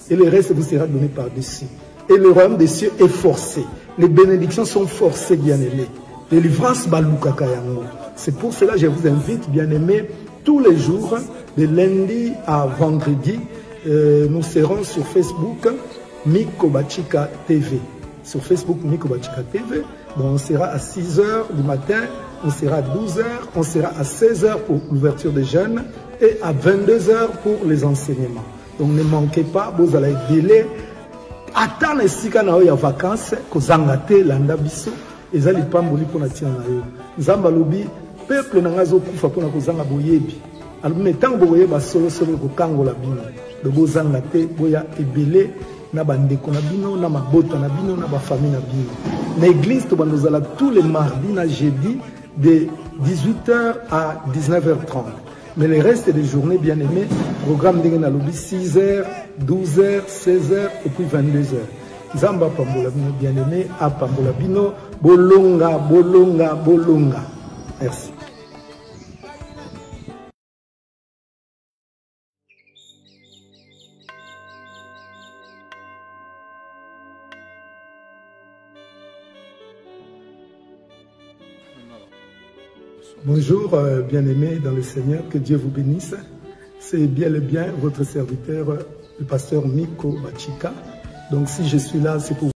et le reste vous sera donné par-dessus. Et le royaume des cieux est forcé. Les bénédictions sont forcées, bien-aimés. Les livrances baluka yango. C'est pour cela que je vous invite, bien-aimés, tous les jours, de lundi à vendredi, nous serons sur Facebook, Miko Bachika TV. Sur Facebook, Miko Bachika TV. Bon, on sera à 6 h du matin, on sera à 12 h, on sera à 16 h pour l'ouverture des jeunes et à 22 h pour les enseignements. Donc ne manquez pas, vous allez délai. Attends ici quand il y a vacances, que vous avez landa biso, et vous allez pas mourir pour la tienne. Nzamba lobi, peuple n'a pas kufa pour la kozanga boyebi. Alors maintenant vous voyez bas solo ko kango la bino. De bozanga te boya ebele na bandeko na bino na mabota na bino na ba famille na bino. L'église to banozala tous les mardis na jeudi de 18 h à 19 h 30. Mais le reste des journées, bien aimés, programme de lobby 6 h, 12 h, 16 h et puis 22 h. Zamba Pambola Bino, bien aimé, à Pambola Bino, Bolonga, Bolonga, Bolonga. Merci. Bonjour, bien-aimés dans le Seigneur, que Dieu vous bénisse. C'est bien le bien votre serviteur, le pasteur Miko Bachika. Donc si je suis là, c'est pour